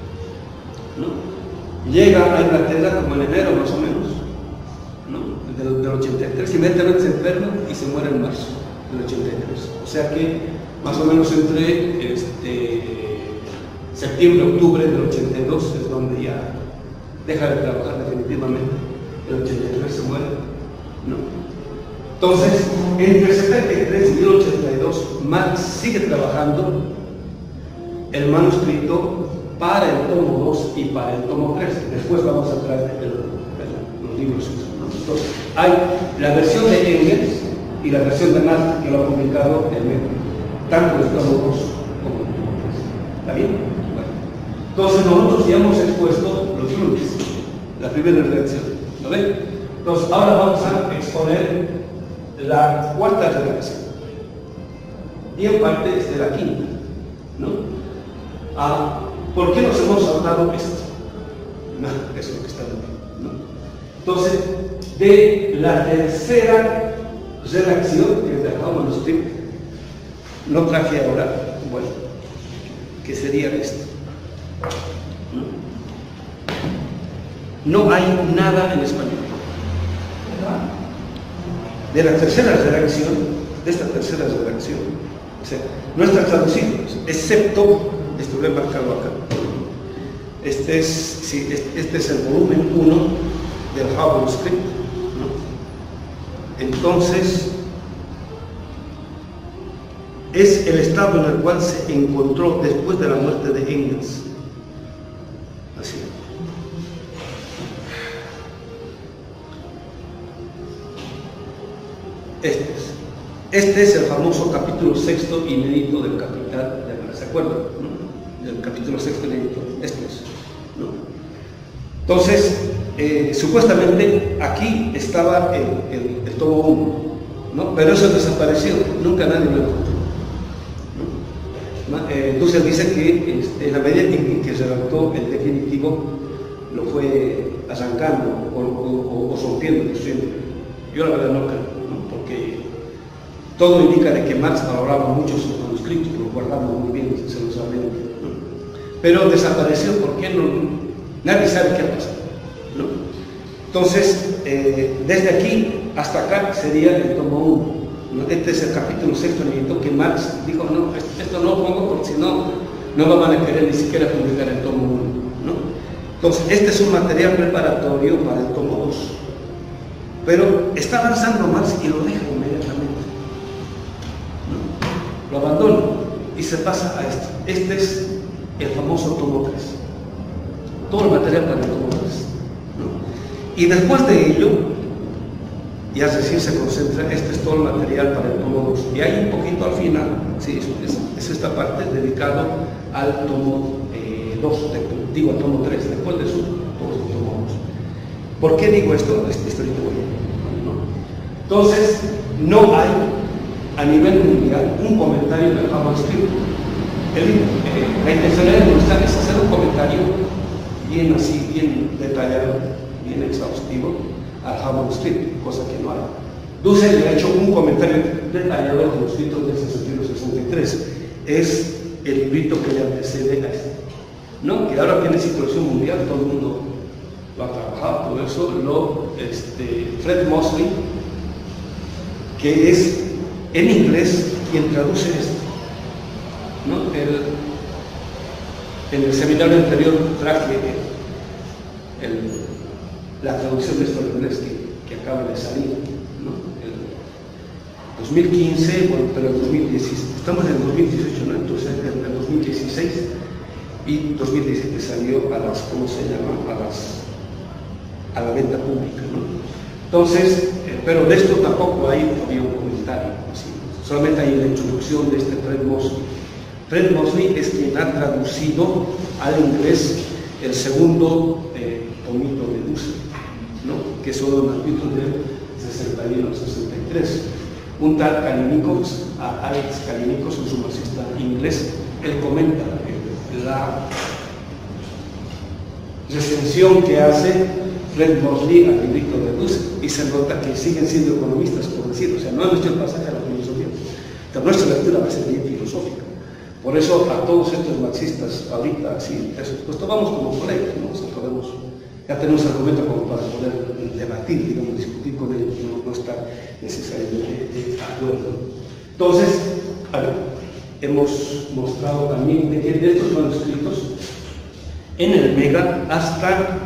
¿no? Llega a Inglaterra como en enero más o menos, ¿no? Del, del ochenta y tres, inmediatamente se enferma y se muere en marzo del ochenta y tres. O sea que más o menos entre este, septiembre, octubre del ochenta y dos es donde ya deja de trabajar definitivamente. El ochenta y tres se muere, ¿no? Entonces, entre setenta y tres y mil ochenta y dos, Marx sigue trabajando el manuscrito para el tomo dos y para el tomo tres. Después vamos a traer el, el, los libros, ¿no? Entonces, hay la versión de Engels y la versión de Marx que lo ha publicado el medio, tanto el tomo dos como el tomo tres. ¿Está bien? Bueno. Entonces, nosotros ya hemos expuesto los fluidos, la primera reacción. ¿Lo ven? Entonces, ahora vamos a exponer la cuarta reacción. Y en parte es de la quinta, ¿no? Ah, ¿por qué nos hemos saltado esto? No, eso es lo que está bien, ¿no? Entonces, de la tercera redacción, que es de Hammond Street, no traje ahora, bueno, que sería esto. No hay nada en español. De la tercera redacción, de esta tercera redacción, o sea, no está traducido, excepto, esto lo he marcado acá. Este es, sí, este es el volumen uno del Hammond Street, ¿no? Entonces, es el estado en el cual se encontró después de la muerte de Engels. Así. Este es. Este es el famoso capítulo sexto inédito del Capital de Marx, ¿se acuerdan? ¿No? Del capítulo sexto inédito. Este es, ¿no? Entonces, eh, supuestamente aquí estaba el, el, el tomo uno, ¿no? Pero eso desapareció, nunca nadie lo encontró. ¿No? Eh, entonces dice que este, en la medida en que se redactó el definitivo, lo fue arrancando o, o, o, o rompiendo, destruyendo. Yo la verdad no creo, ¿no? Porque todo indica de que Marx valoraba mucho sus manuscritos, los guardaba muy bien, celosamente, ¿no? Pero desapareció, ¿por qué no? Nadie sabe qué ha pasado, ¿no? Entonces, eh, desde aquí hasta acá sería el tomo uno, ¿no? Este es el capítulo sexto inédito que Marx dijo, no, esto no lo pongo porque si no, no van a querer ni siquiera publicar el tomo uno, ¿no? Entonces, este es un material preparatorio para el tomo dos. Pero está avanzando Marx y lo deja inmediatamente, ¿no? Lo abandona y se pasa a este. Este es el famoso tomo tres. Todo el material para el tomo tres, ¿no? Y después de ello, ya recién se concentra, este es todo el material para el tomo dos. Y hay un poquito al final, sí, es, es, es esta parte dedicado al tomo dos, eh, digo al tomo tres, después de eso, todo el tomo dos. ¿Por qué digo esto? Esto ahorita voy a... Entonces, no hay a nivel mundial un comentario del Hammond Street. El, eh, la intencionalidad de mostrar es hacer un comentario bien así, bien detallado, bien exhaustivo al Hammond Street, cosa que no hay. Dussel le ha hecho un comentario detallado a los escritos del sesenta y dos sesenta y tres. Es el librito que le antecede a este, ¿no? Que ahora tiene situación mundial, todo el mundo lo ha trabajado, todo eso, lo, este, Fred Mosley, que es en inglés quien traduce esto, ¿no? El, en el seminario anterior traje el, el, la traducción de esto en inglés que, que acaba de salir, ¿no? El dos mil quince, bueno, pero el dos mil dieciséis, estamos en el dos mil dieciocho, ¿no? Entonces en el dos mil dieciséis y dos mil diecisiete salió a las, ¿cómo se llama? A las a la venta pública, ¿no? Entonces, eh, pero de esto tampoco hay había un comentario, así. Solamente hay la introducción de este Fred Mosley. Fred Mosley es quien ha traducido al inglés el segundo eh, tomito de Dussel, ¿no? Que son los manuscritos del sesenta y uno sesenta y tres. Un tal Kalinikos, Alex Kalinikos, un marxista inglés, él comenta eh, la recensión que hace Fred Mosley al librito de Dussel, y se nota que siguen siendo economistas, por decir, o sea, no es nuestro pasaje a la filosofía, pero nuestra lectura va a ser bien filosófica. Por eso a todos estos marxistas ahorita, así, pues tomamos como colegas, ¿no? O sea, podemos, ya tenemos argumento como para poder debatir, digamos, discutir con ellos, no, no está necesariamente de acuerdo. Entonces, a ver, hemos mostrado también de que de estos manuscritos, en el Mega, hasta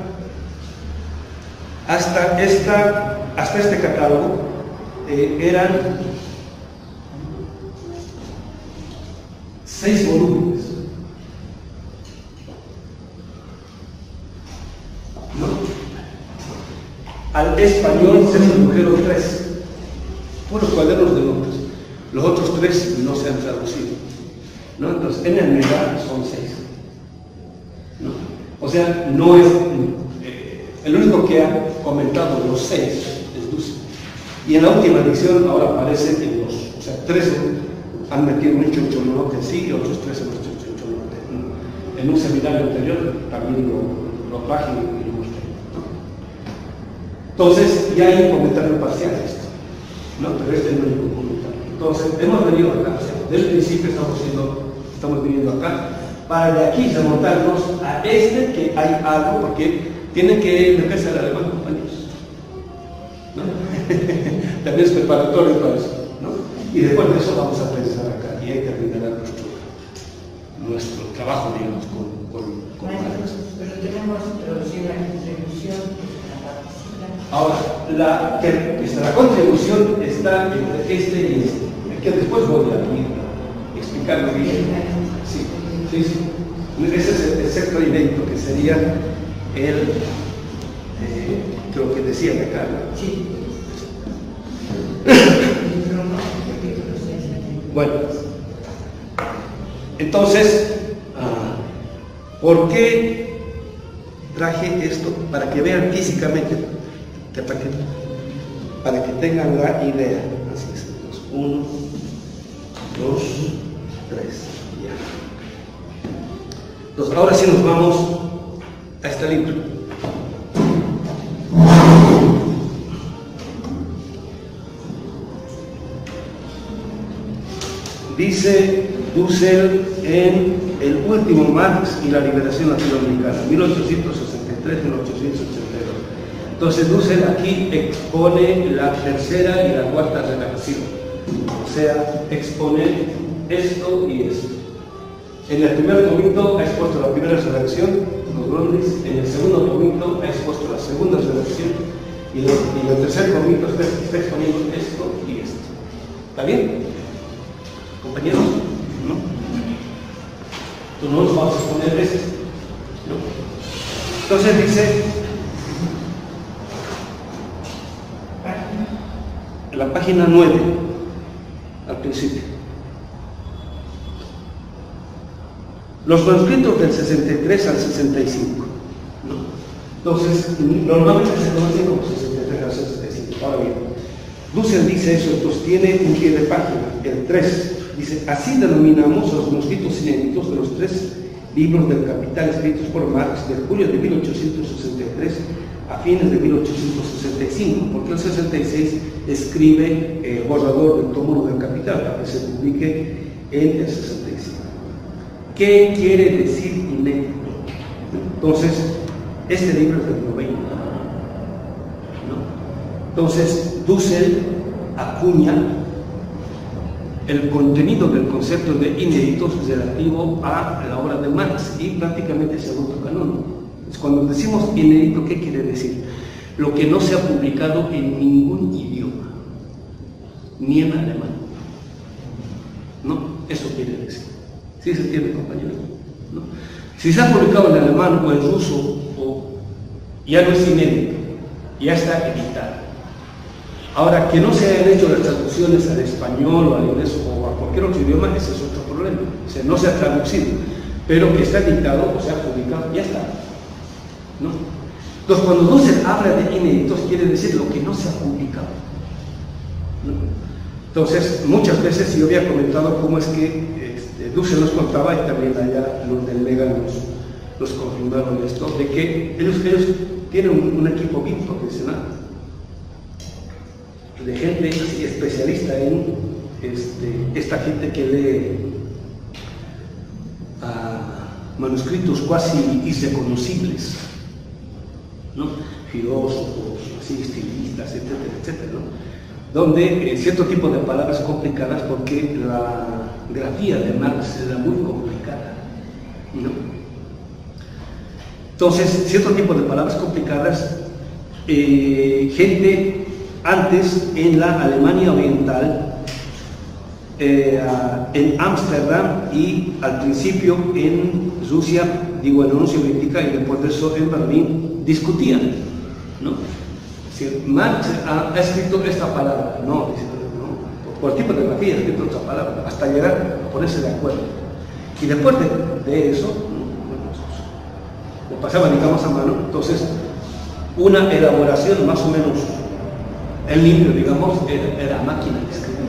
Hasta, esta, hasta este catálogo eh, eran seis volúmenes, ¿no? al español se redujeron tres, puros cuadernos de notas. Los otros tres no se han traducido, ¿no? Entonces, en el Mega son seis, ¿no? O sea, no es... Eh, el único que ha comentado los seis es Dussel. Y en la última edición ahora aparecen en los... O sea, tres han metido un choncholote en sí y otros tres en los choncholote. En un seminario anterior también lo, lo traje y lo mostré, ¿no? Entonces, ya hay un comentario parcial de esto, ¿no? Pero este es el único comentario. Entonces, hemos venido acá, o sea, desde el principio estamos, siendo, estamos viniendo acá, para de aquí remontarnos a este que hay algo, porque tienen que meterse al alemán, compañeros, ¿no? También es preparatorio para eso, ¿no? Y después de eso vamos a pensar acá, y ahí terminará nuestro, nuestro trabajo, digamos, con, con, con bueno, pero tenemos introducir la contribución. Ahora, la, que, la contribución está entre este y este, que después voy a ir explicando bien. Sí, sí, sí. Ese es el, el sexto inédito, que sería el, eh, creo que decía de acá, ¿no? Sí. Bueno, entonces, ah, ¿por qué traje esto? Para que vean físicamente, que para, que, para que tengan la idea. Así es, uno, dos, tres, ya. Entonces, ahora sí nos vamos a este libro. Dice Dussel en El último Marx y la liberación latinoamericana, mil ochocientos sesenta y tres a mil ochocientos ochenta y dos. Entonces Dussel aquí expone la tercera y la cuarta redacción, o sea, expone esto y esto. En el primer tomito ha expuesto la primera redacción, los Grundrisse. En el segundo tomito ha expuesto la segunda redacción, y, lo, y en el tercer tomito está, está exponiendo esto y esto. ¿Está bien, compañeros? ¿No? Entonces no nos vamos a exponer esto, ¿no? Entonces dice, en la página nueve, al principio, los manuscritos del sesenta y tres al sesenta y cinco, ¿no? Entonces, normalmente se conocen como sesenta y tres al sesenta y cinco. Ahora bien, Dussel dice eso, entonces tiene un pie de página, el tres, dice, así denominamos los manuscritos inéditos de los tres libros del Capital escritos por Marx de julio de mil ochocientos sesenta y tres a fines de mil ochocientos sesenta y cinco, porque el sesenta y seis escribe el eh, borrador del tomo uno del Capital para que se publique en el sesenta y cinco. ¿Qué quiere decir inédito? Entonces, este libro es del noventa, ¿no? Entonces, Dussel acuña el contenido del concepto de inéditos relativo a la obra de Marx y prácticamente se autocanónico. Cuando decimos inédito, ¿qué quiere decir? Lo que no se ha publicado en ningún idioma, ni en alemán. ¿No? Eso quiere decir. ¿Sí se entiende, compañeros? ¿No? Si se ha publicado en alemán o en ruso, o ya no es inédito, ya está editado. Ahora, que no se hayan hecho las traducciones al español o al inglés o a cualquier otro idioma, ese es otro problema. O sea, no se ha traducido, pero que está editado o se ha publicado, ya está, ¿no? Entonces, cuando Dussel habla de inéditos, quiere decir lo que no se ha publicado, ¿no? Entonces, muchas veces yo había comentado cómo es que este, Dussel nos contaba, y también allá los del Lega nos, nos confirmaron esto, de que ellos, ellos tienen un, un equipo bien profesional, de gente así, especialista en este, esta gente que lee uh, manuscritos casi irreconocibles, ¿no? Filósofos, así, estilistas, etcétera, etcétera, ¿no? Donde eh, cierto tipo de palabras complicadas, porque la grafía de Marx era muy complicada, ¿no? Entonces, cierto tipo de palabras complicadas, eh, gente antes en la Alemania Oriental, eh, en Ámsterdam y al principio en Rusia, digo en la Unión Soviética, y después de eso en Berlín, discutían, ¿no? decir, Marx ha, ha escrito esta palabra, no, dice, no, por, por tipo de grafía ha escrito otra palabra, hasta llegar a ponerse de acuerdo. Y después de, de eso, lo pasaba, digamos, a mano. Entonces, una elaboración más o menos, el limpio, digamos, era, era máquina de escribir.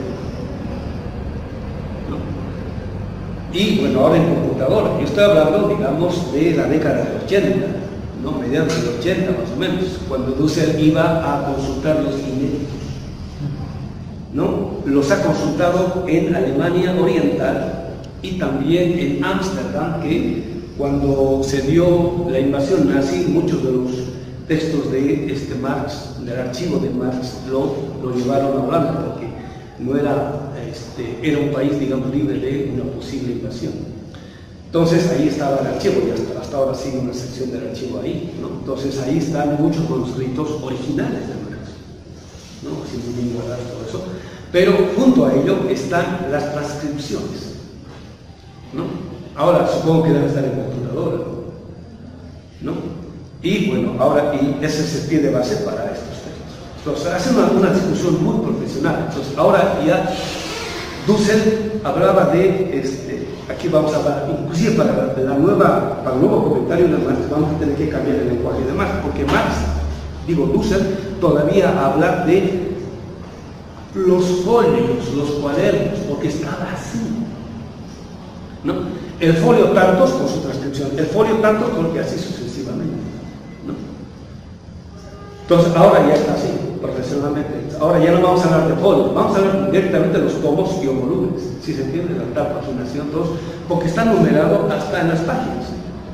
¿No? Y bueno, ahora en computadora. Yo estoy hablando, digamos, de la década de ochenta, ¿no? Mediados de ochenta más o menos, cuando Dussel iba a consultar los inéditos, ¿no? Los ha consultado en Alemania Oriental y también en Ámsterdam, que cuando se dio la invasión nazi, muchos de los textos de este Marx, del archivo de Marx, lo, lo llevaron a Holanda, porque no era, este, era un país, digamos, libre de una posible invasión. Entonces ahí estaba el archivo, y hasta, hasta ahora sigue una sección del archivo ahí, ¿no? Entonces ahí están muchos manuscritos originales de Marx, ¿no? Así muy bien guardados, todo eso. Pero junto a ello están las transcripciones, ¿no? Ahora supongo que debe estar en computadora, ¿no? Y bueno, ahora, y ese es el pie de base para estos textos. Entonces, hace una, una discusión muy profesional. Entonces, ahora ya Dussel hablaba de, este, aquí vamos a hablar, inclusive para la, la nueva, para el nuevo comentario de Marx, vamos a tener que cambiar el lenguaje de Marx, porque Marx, digo, Dussel, todavía habla de los folios, los cuadernos, porque estaba así, ¿no? El folio tantos por su transcripción, el folio tantos porque así sucesivamente, ¿no? Entonces ahora ya está así, profesionalmente. Ahora ya no vamos a hablar de folios, vamos a hablar directamente de los tomos y o volúmenes, si se entiende, la tal paginación, todos, porque está numerado hasta en las páginas,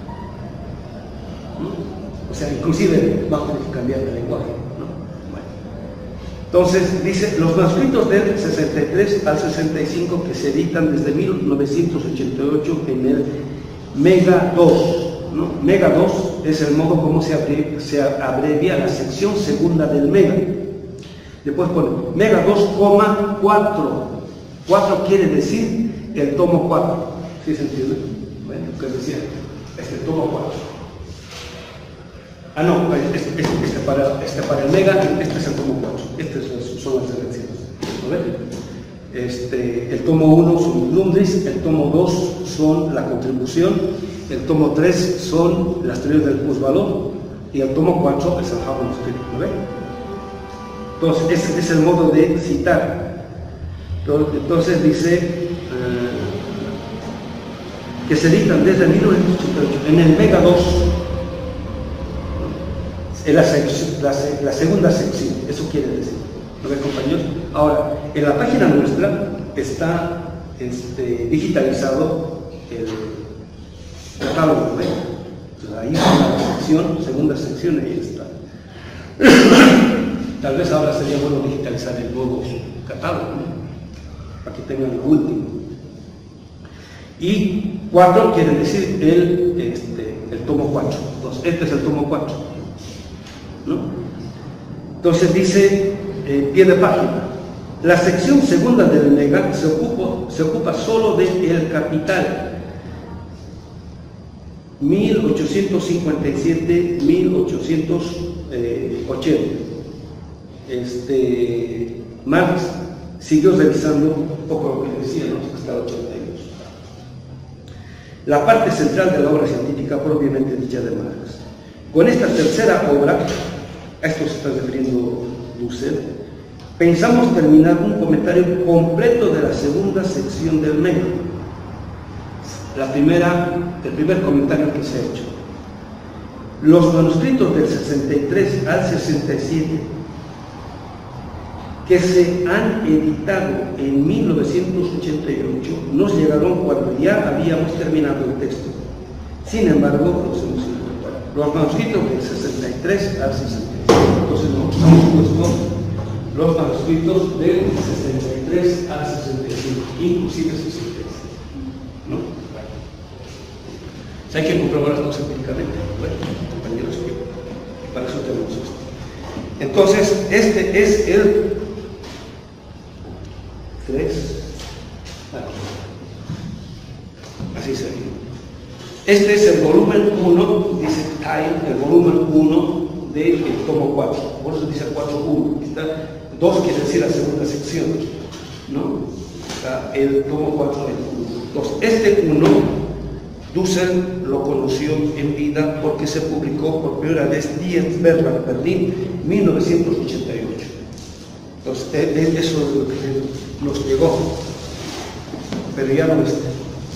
¿no? O sea, inclusive vamos a tener que cambiar de lenguaje, ¿no? Bueno. Entonces dice, los manuscritos del sesenta y tres al sesenta y cinco que se editan desde mil novecientos ochenta y ocho en el Mega dos, ¿no? Mega dos es el modo como se abrevia, se abrevia la sección segunda del Mega. Después pone Mega dos, cuatro. cuatro quiere decir el tomo cuatro. ¿Sí se entiende? Bueno, ¿qué decía? Este tomo cuatro. Ah, no, este, este, este, para, este para el Mega, este es el tomo cuatro. Estas son las direcciones. ¿No ven? Este, el tomo uno son Grundrisse, el tomo dos son la contribución, el tomo tres son las teorías del plusvalor y el tomo cuatro es el Habermas. ¿No ven? Entonces, ese es el modo de citar. Entonces dice eh, que se editan desde mil novecientos ochenta y ocho en el Mega dos. En la, la, la segunda sección, eso quiere decir, ¿no ven, compañeros? Ahora, en la página nuestra está este, digitalizado el catálogo, ¿ven? Entonces, ahí está la sección, segunda sección, ahí está. Tal vez ahora sería bueno digitalizar el nuevo catálogo, ¿no? Para que tengan el último. Y cuatro quiere decir el, este, el tomo cuatro. Entonces, este es el tomo cuatro. ¿No? Entonces dice, eh, pie de página, la sección segunda del Mega se ocupa, se ocupa solo de El Capital, mil ochocientos cincuenta y siete a mil ochocientos ochenta. Este, Marx siguió revisando un poco lo que decía, ¿no? Hasta el ochenta y dos. La parte central de la obra científica propiamente dicha de Marx. Con esta tercera obra, a esto se está refiriendo Dussel, pensamos terminar un comentario completo de la segunda sección del Mega. La primera, el primer comentario que se ha hecho. Los manuscritos del sesenta y tres al sesenta y siete que se han editado en mil novecientos ochenta y ocho nos llegaron cuando ya habíamos terminado el texto. Sin embargo, los hemos incorporado. Los manuscritos del sesenta y tres al sesenta y siete. Entonces, nos hemos puesto los manuscritos del sesenta y tres al sesenta y cinco, inclusive sesenta y seis. ¿No? Bueno. O sea, hay que comprobar las cosas empíricamente. Bueno, compañeros, que para eso tenemos esto. Entonces, este es el tres. Bueno, así sería. Este es el volumen uno, dice Time, el volumen uno del tomo cuatro, por eso dice cuatro punto uno, está dos quiere decir la segunda sección, ¿no? Está el tomo cuatro del uno. Entonces, este uno, Dussel lo conoció en vida porque se publicó por primera vez Diez Verlag, Berlín, mil novecientos ochenta y ocho. Entonces, eso es lo que nos llegó, pero ya no está.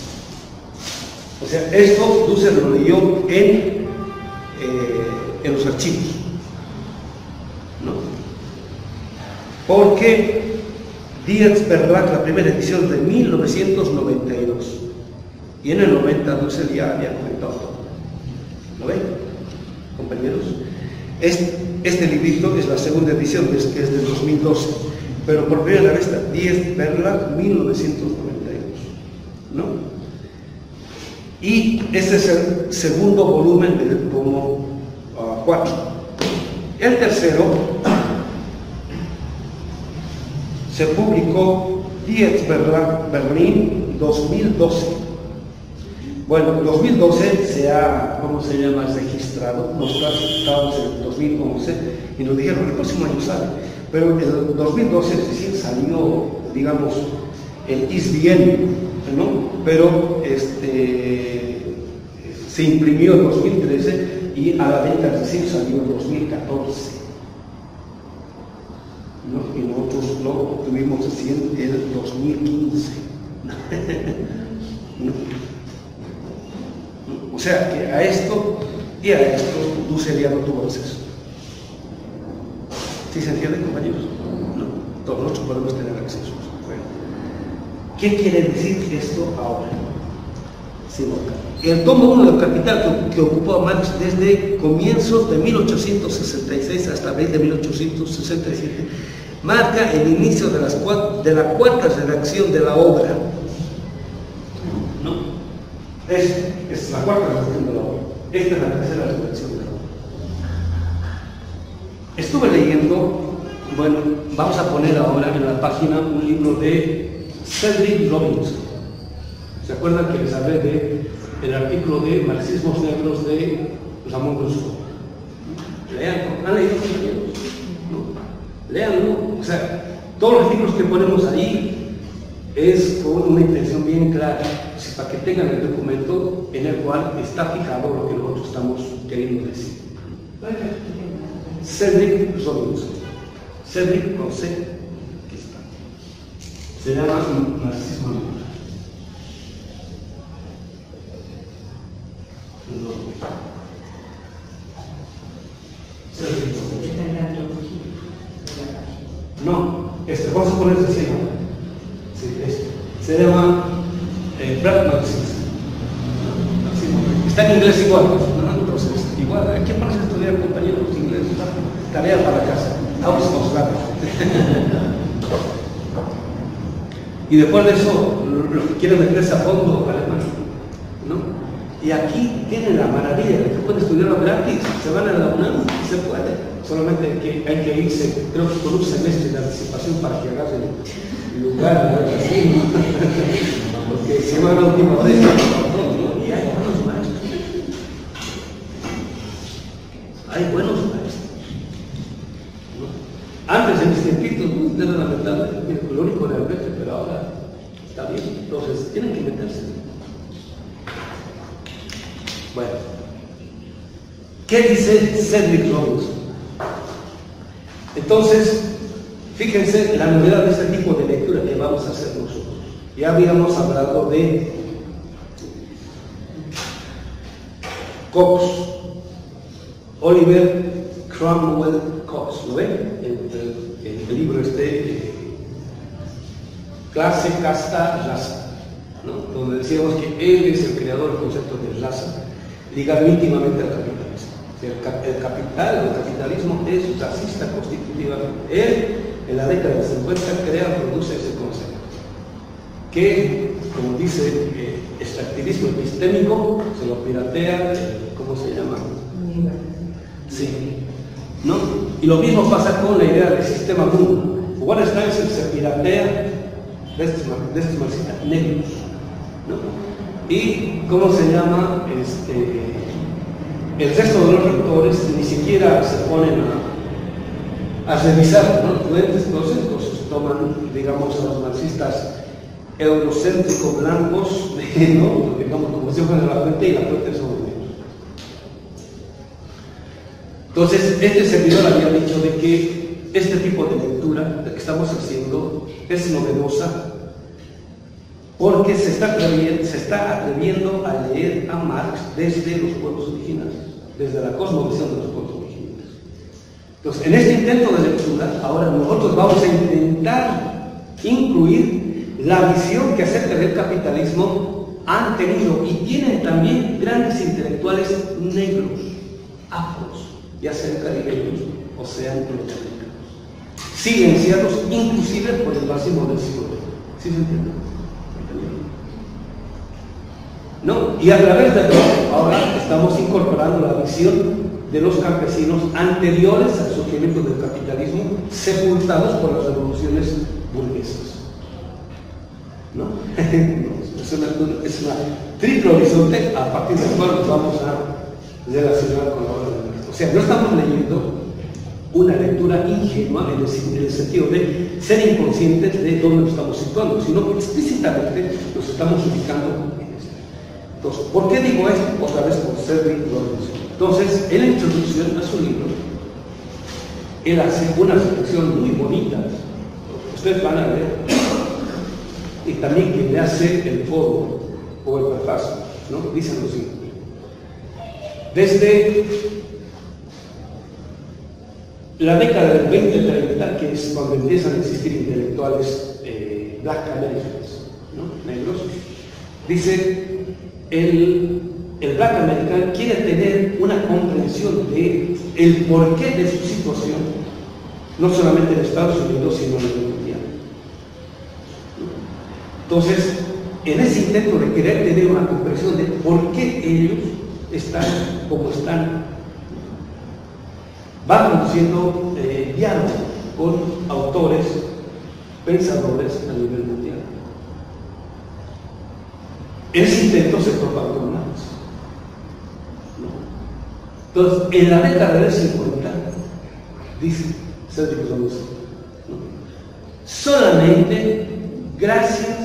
O sea, esto Dussel lo leyó en, eh, en los archivos, ¿no? Porque Diez Verlag, la primera edición de mil novecientos noventa y dos, y en el noventa Dussel ya había comentado todo. ¿Lo ven, compañeros? Este, este librito es la segunda edición, que es, que es del dos mil doce, pero por primera vez está Diez Verlag, mil novecientos noventa y dos, ¿no? Y este es el segundo volumen del tomo cuatro. Uh, el tercero se publicó Diez Verlag, Berlín, dos mil doce. Bueno, en dos mil doce se ha, ¿cómo se llama?, registrado. Nosotros estábamos en el dos mil once y nos dijeron que el próximo año sale. Pero en el dos mil doce sí salió, digamos, el I S B N, ¿no? Pero este, se imprimió en dos mil trece y a la venta recién salió en dos mil catorce. ¿No? Y nosotros lo obtuvimos recién en el dos mil quince. ¿No? O sea que a esto y a esto Dussel ya no tuvo acceso. ¿Sí se entiende, compañeros? No, todos nosotros podemos tener acceso. Bueno, ¿qué quiere decir esto ahora? Sí, el tomo uno del Capital, que, que ocupó a Marx desde comienzos de mil ochocientos sesenta y seis hasta abril de mil ochocientos sesenta y siete, marca el inicio de, las, de la cuarta redacción de la obra. ¿No? Es, es la cuarta redacción de la obra. Esta es la tercera redacción de la obra. Estuve leyendo, bueno, vamos a poner ahora en la página un libro de Cedric Robinson. ¿Se acuerdan que les hablé de el artículo de Marxismos Negros de Ramón Rousseau? Lean, ¿han leído, compañeros? ¿No? Leanlo. O sea, todos los artículos que ponemos ahí es con una intención bien clara, para que tengan el documento en el cual está fijado lo que nosotros estamos queriendo decir. Cedric Robinson. Cedric con C, aquí está. Se llama Marxismo Negro. No, este, vamos a poner así, ¿no? Sí, este. Se llama eh, Black Marxism. Está en inglés igual, ¿no? Entonces, igual, ¿a quién van a estudiar, compañeros inglés? Tarea para casa, outsourced. Y después de eso, los que quieren meterse a fondo, alemán, ¿no? Y aquí tienen la maravilla de que pueden estudiarlo gratis, se van a la UNAM y se puede. Solamente que hay que irse, creo que con un semestre de anticipación para que agarren el lugar, ¿no? Así, ¿no? Porque si van a la última vez, ¿no? Y hay buenos maestros. Hay buenos maestros. ¿No? Antes en mis tiempitos, ¿no? Era lamentable, lo único era el vete, pero ahora está bien. Entonces, tienen que meterse. Bueno, ¿qué dice Cedric Robinson? Entonces, fíjense la novedad de este tipo de lectura que vamos a hacer nosotros. Ya habíamos hablado de Cox, Oliver Cromwell Cox, ¿lo ven? El, el, el libro este, eh, Clase, Casta, Raza, ¿no? Donde decíamos que él es el creador del concepto de raza, ligado íntimamente al capitalismo. El, cap el capital, el capitalismo es racista constitutivamente. Él, en la década de cincuenta, crea, produce ese concepto, que, como dice, eh, extractivismo epistémico, se lo piratea, eh, ¿cómo se llama? Sí, ¿no? Y lo mismo pasa con la idea del sistema mundo. Wallace Spencer se piratea de estos, de estos marxistas negros, ¿no? Y, ¿cómo se llama? Este, el resto de los rectores ni siquiera se ponen a, a revisar, ¿no?, fuentes. Entonces, entonces toman, digamos, a los marxistas eurocéntricos blancos, ¿no?, digamos, como si fuera la fuente, y la fuente son negros. Entonces, este servidor había dicho de que este tipo de lectura que estamos haciendo es novedosa, porque se está, atreviendo, se está atreviendo a leer a Marx desde los pueblos originarios, desde la cosmovisión de los pueblos originarios. Entonces, en este intento de lectura, ahora nosotros vamos a intentar incluir la visión que acerca del capitalismo han tenido y tienen también grandes intelectuales negros, afros, ya sean caribeños o sean norteamericanos, silenciados inclusive por el máximo del siglo veinte. ¿Sí se entiende? ¿No? Y a través de todo, ahora estamos incorporando la visión de los campesinos anteriores al surgimiento del capitalismo, sepultados por las revoluciones burguesas. ¿No? es, una, es una triple horizonte a partir del cual nos vamos a relacionar con la obra de Marx. O sea, no estamos leyendo una lectura ingenua en el, en el sentido de ser inconscientes de dónde nos estamos situando, sino que explícitamente nos estamos ubicando. Entonces, ¿por qué digo esto? Otra vez por Cedric Robinson. Entonces, en la introducción a su libro, él hace una reflexión muy bonita. Ustedes van a ver, y también quien le hace el foro o el prefacio, ¿no?, dicen lo siguiente. Desde la década del veinte treinta, que es cuando empiezan a existir intelectuales eh, black americans, ¿no?, negros, dice, el, el black american quiere tener una comprensión de el porqué de su situación, no solamente en Estados Unidos, sino en el mundo mundial. Entonces, en ese intento de querer tener una comprensión de por qué ellos están como están, va produciendo eh, diálogo con autores, pensadores a nivel mundial. Ese intento se propagó en Marx. ¿No? Entonces, en la década del cincuenta, dice Cedric Robinson, ¿no?, solamente gracias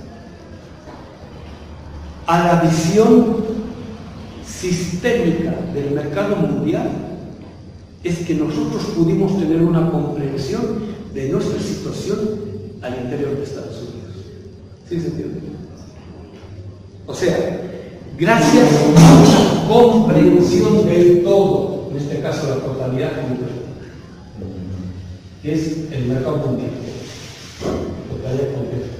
a la visión sistémica del mercado mundial es que nosotros pudimos tener una comprensión de nuestra situación al interior de Estados Unidos. ¿Sí se entiende? O sea, gracias a una comprensión del todo, en este caso la totalidad mundial, que es el mercado mundial, totalidad completa,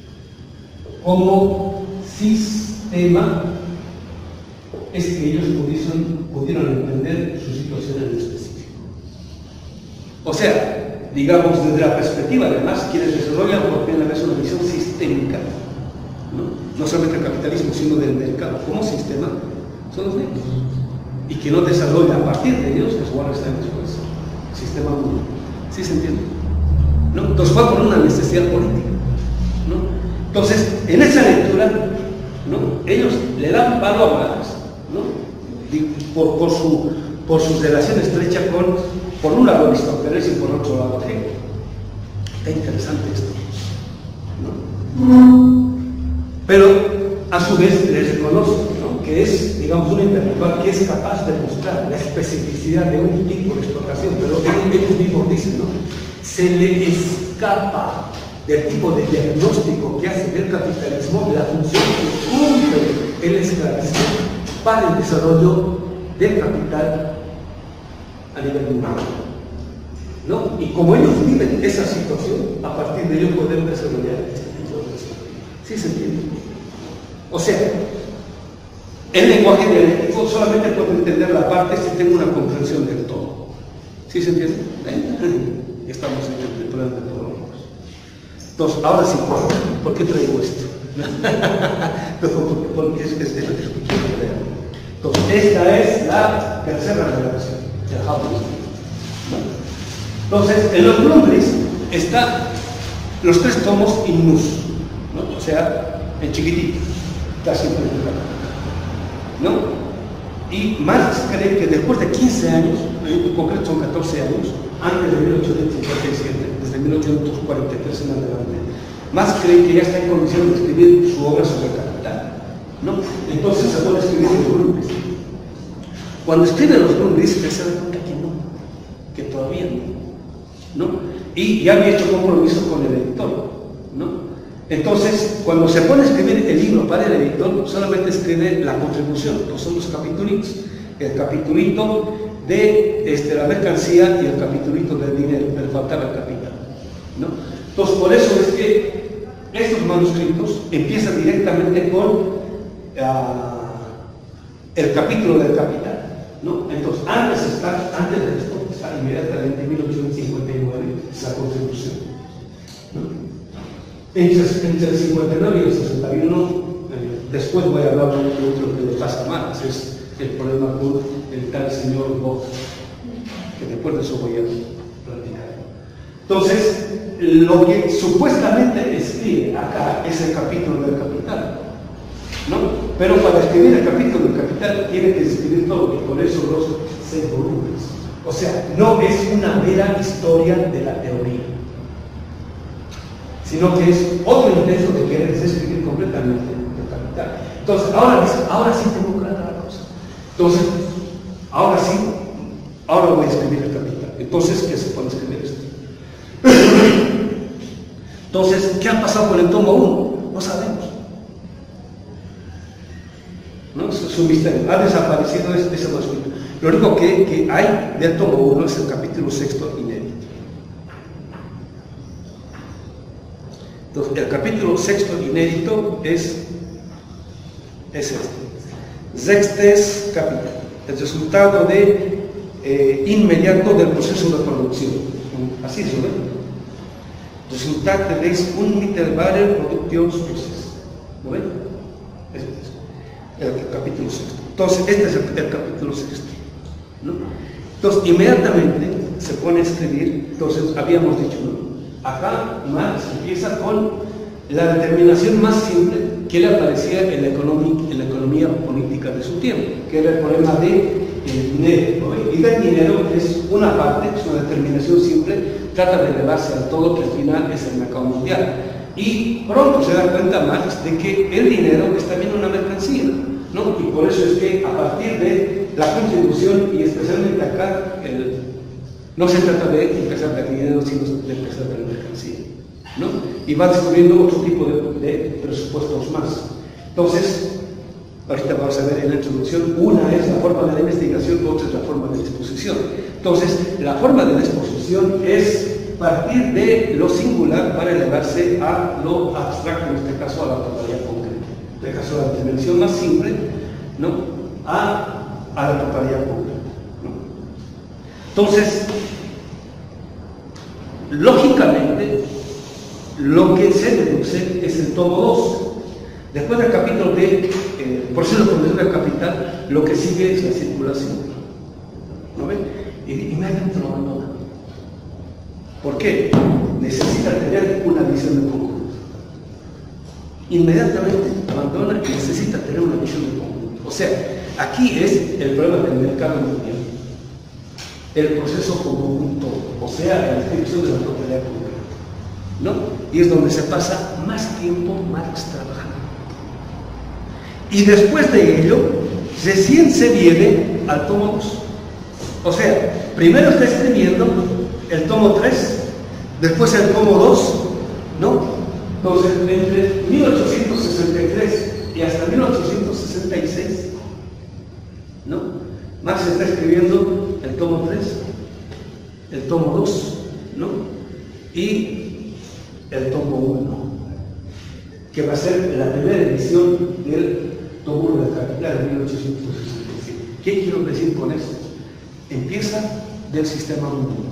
como sistema, es que ellos pudieron, pudieron entender su situación en específico. O sea, digamos, desde la perspectiva, además, quienes desarrollan por primera vez una visión sistémica, ¿no?, no solamente el capitalismo, sino del mercado como sistema, son los negros. Y que no desarrolla a partir de ellos es Wallerstein después, sistema mundial. ¿Sí se entiende? ¿No? Entonces fue por una necesidad política, ¿no? Entonces, en esa lectura, ¿no?, ellos le dan palo a Marx, ¿no?, por, por, su, por su relación estrecha con, por un lado, Aristóteles y por otro lado, Hegel. Está interesante esto, ¿no? Pero a su vez les reconoce, ¿no?, que es, digamos, un intelectual que es capaz de mostrar la especificidad de un tipo de explotación, pero ellos mismos dicen, ¿no?, se le escapa del tipo de diagnóstico que hace del capitalismo la función que cumple el esclavismo para el desarrollo del capital a nivel mundial, ¿no? Y como ellos viven esa situación, a partir de ello podemos desarrollar este tipo de cosas. ¿Sí se entiende? O sea, el lenguaje dialéctico solamente puede entender la parte si tengo una comprensión del todo. ¿Sí se entiende? ¿Eh? Estamos en el plano de todos. Entonces, ahora sí, ¿por, ¿por qué traigo esto? Porque es que es de lo que escuché. Entonces, esta es la tercera revelación de Hawking. Entonces, en los nombres están los tres tomos in nus, ¿no? O sea, en chiquitito, casi en ¿no? Y Marx cree que después de quince años, en concreto son catorce años, antes de mil ochocientos cincuenta y siete, desde mil ochocientos cuarenta y tres en adelante, Marx cree que ya está en condición de escribir su obra sobre el capital, ¿no? Entonces se pone a escribir los volúmenes. Cuando escribe los volúmenes, se da cuenta que no, que todavía no, ¿no? Y ya había hecho compromiso con el editor, ¿no? Entonces, cuando se pone a escribir el libro para el editor, solamente escribe la contribución, que son los capitulitos, el capitulito de este, la mercancía y el capitulito del dinero, le faltaba el capital, ¿no? Entonces, por eso es que estos manuscritos empiezan directamente con uh, el capítulo del capital, ¿no? Entonces, antes está, antes de esto, está inmediatamente en mil ochocientos cincuenta y nueve la contribución, ¿no? Entre, entre el cincuenta y nueve y el sesenta y uno, eh, después voy a hablar de otro que le pasa a Marx, es el problema con el tal señor Bock, que después de eso voy a platicar. Entonces, lo que supuestamente escribe acá es el capítulo del capital, ¿no? Pero para escribir el capítulo del capital tiene que escribir todo, y por eso los seis volúmenes. O sea, no es una mera historia de la teoría, sino que es otro intento de querer escribir completamente el capital. Entonces, ahora, ahora sí tengo clara la cosa. Entonces, ahora sí, ahora voy a escribir el capital. Entonces, ¿qué se puede escribir esto? Entonces, ¿qué ha pasado con el tomo uno? No sabemos. ¿No? Es un misterio. Ha desaparecido ese, ese manuscrito. Lo único que, que hay del tomo uno es el capítulo sexto inédito. Entonces, el capítulo sexto inédito es, es este. Sextes Kapital, el resultado de, eh, inmediato del proceso de producción. Así se ve. Resultat des unmittelbare Produktionsprozess. ¿No ven? Este es el, el capítulo sexto. Entonces, este es el, el capítulo sexto, ¿no? Entonces, inmediatamente se pone a escribir. Entonces, habíamos dicho, ¿no? Acá Marx empieza con la determinación más simple que le aparecía en la, en la economía política de su tiempo, que era el problema del dinero, ¿no? Y del dinero es una parte, es una determinación simple, trata de elevarse al todo, que al final es el mercado mundial. Y pronto se da cuenta Marx de que el dinero es también una mercancía, ¿no? Y por eso es que a partir de la contribución, y especialmente acá, el no se trata de empezar de dinero, sino de empezar de mercancía, ¿no? Y va descubriendo otro tipo de, de presupuestos más. Entonces, ahorita vamos a ver en la introducción, una es la forma de la investigación, otra es la forma de la exposición. Entonces, la forma de la exposición es partir de lo singular para elevarse a lo abstracto, en este caso a la totalidad concreta. En este caso, la dimensión más simple, ¿no? A, a la totalidad concreta. Entonces, lógicamente, lo que se deduce es el tomo dos. Después del capítulo de eh, proceso de producción del capital, lo que sigue es la circulación. ¿No ven? Y inmediatamente lo abandona. ¿Por qué? Necesita tener una visión de conjunto. Inmediatamente abandona y necesita tener una visión de conjunto. O sea, aquí es el problema del mercado mundial. El proceso como un todo, o sea, la descripción de la propiedad concreta, ¿no? Y es donde se pasa más tiempo Marx trabajando. Y después de ello, recién se viene al tomo dos. O sea, primero está escribiendo el tomo tres, después el tomo dos, ¿no? Entonces, entre mil ochocientos sesenta y tres y hasta mil ochocientos sesenta y seis, ¿no? Marx está escribiendo el tomo tres, el tomo dos, ¿no? Y el tomo uno, que va a ser la primera edición del tomo uno del Capital de mil ochocientos sesenta y siete. ¿Qué quiero decir con esto? Empieza del sistema uno.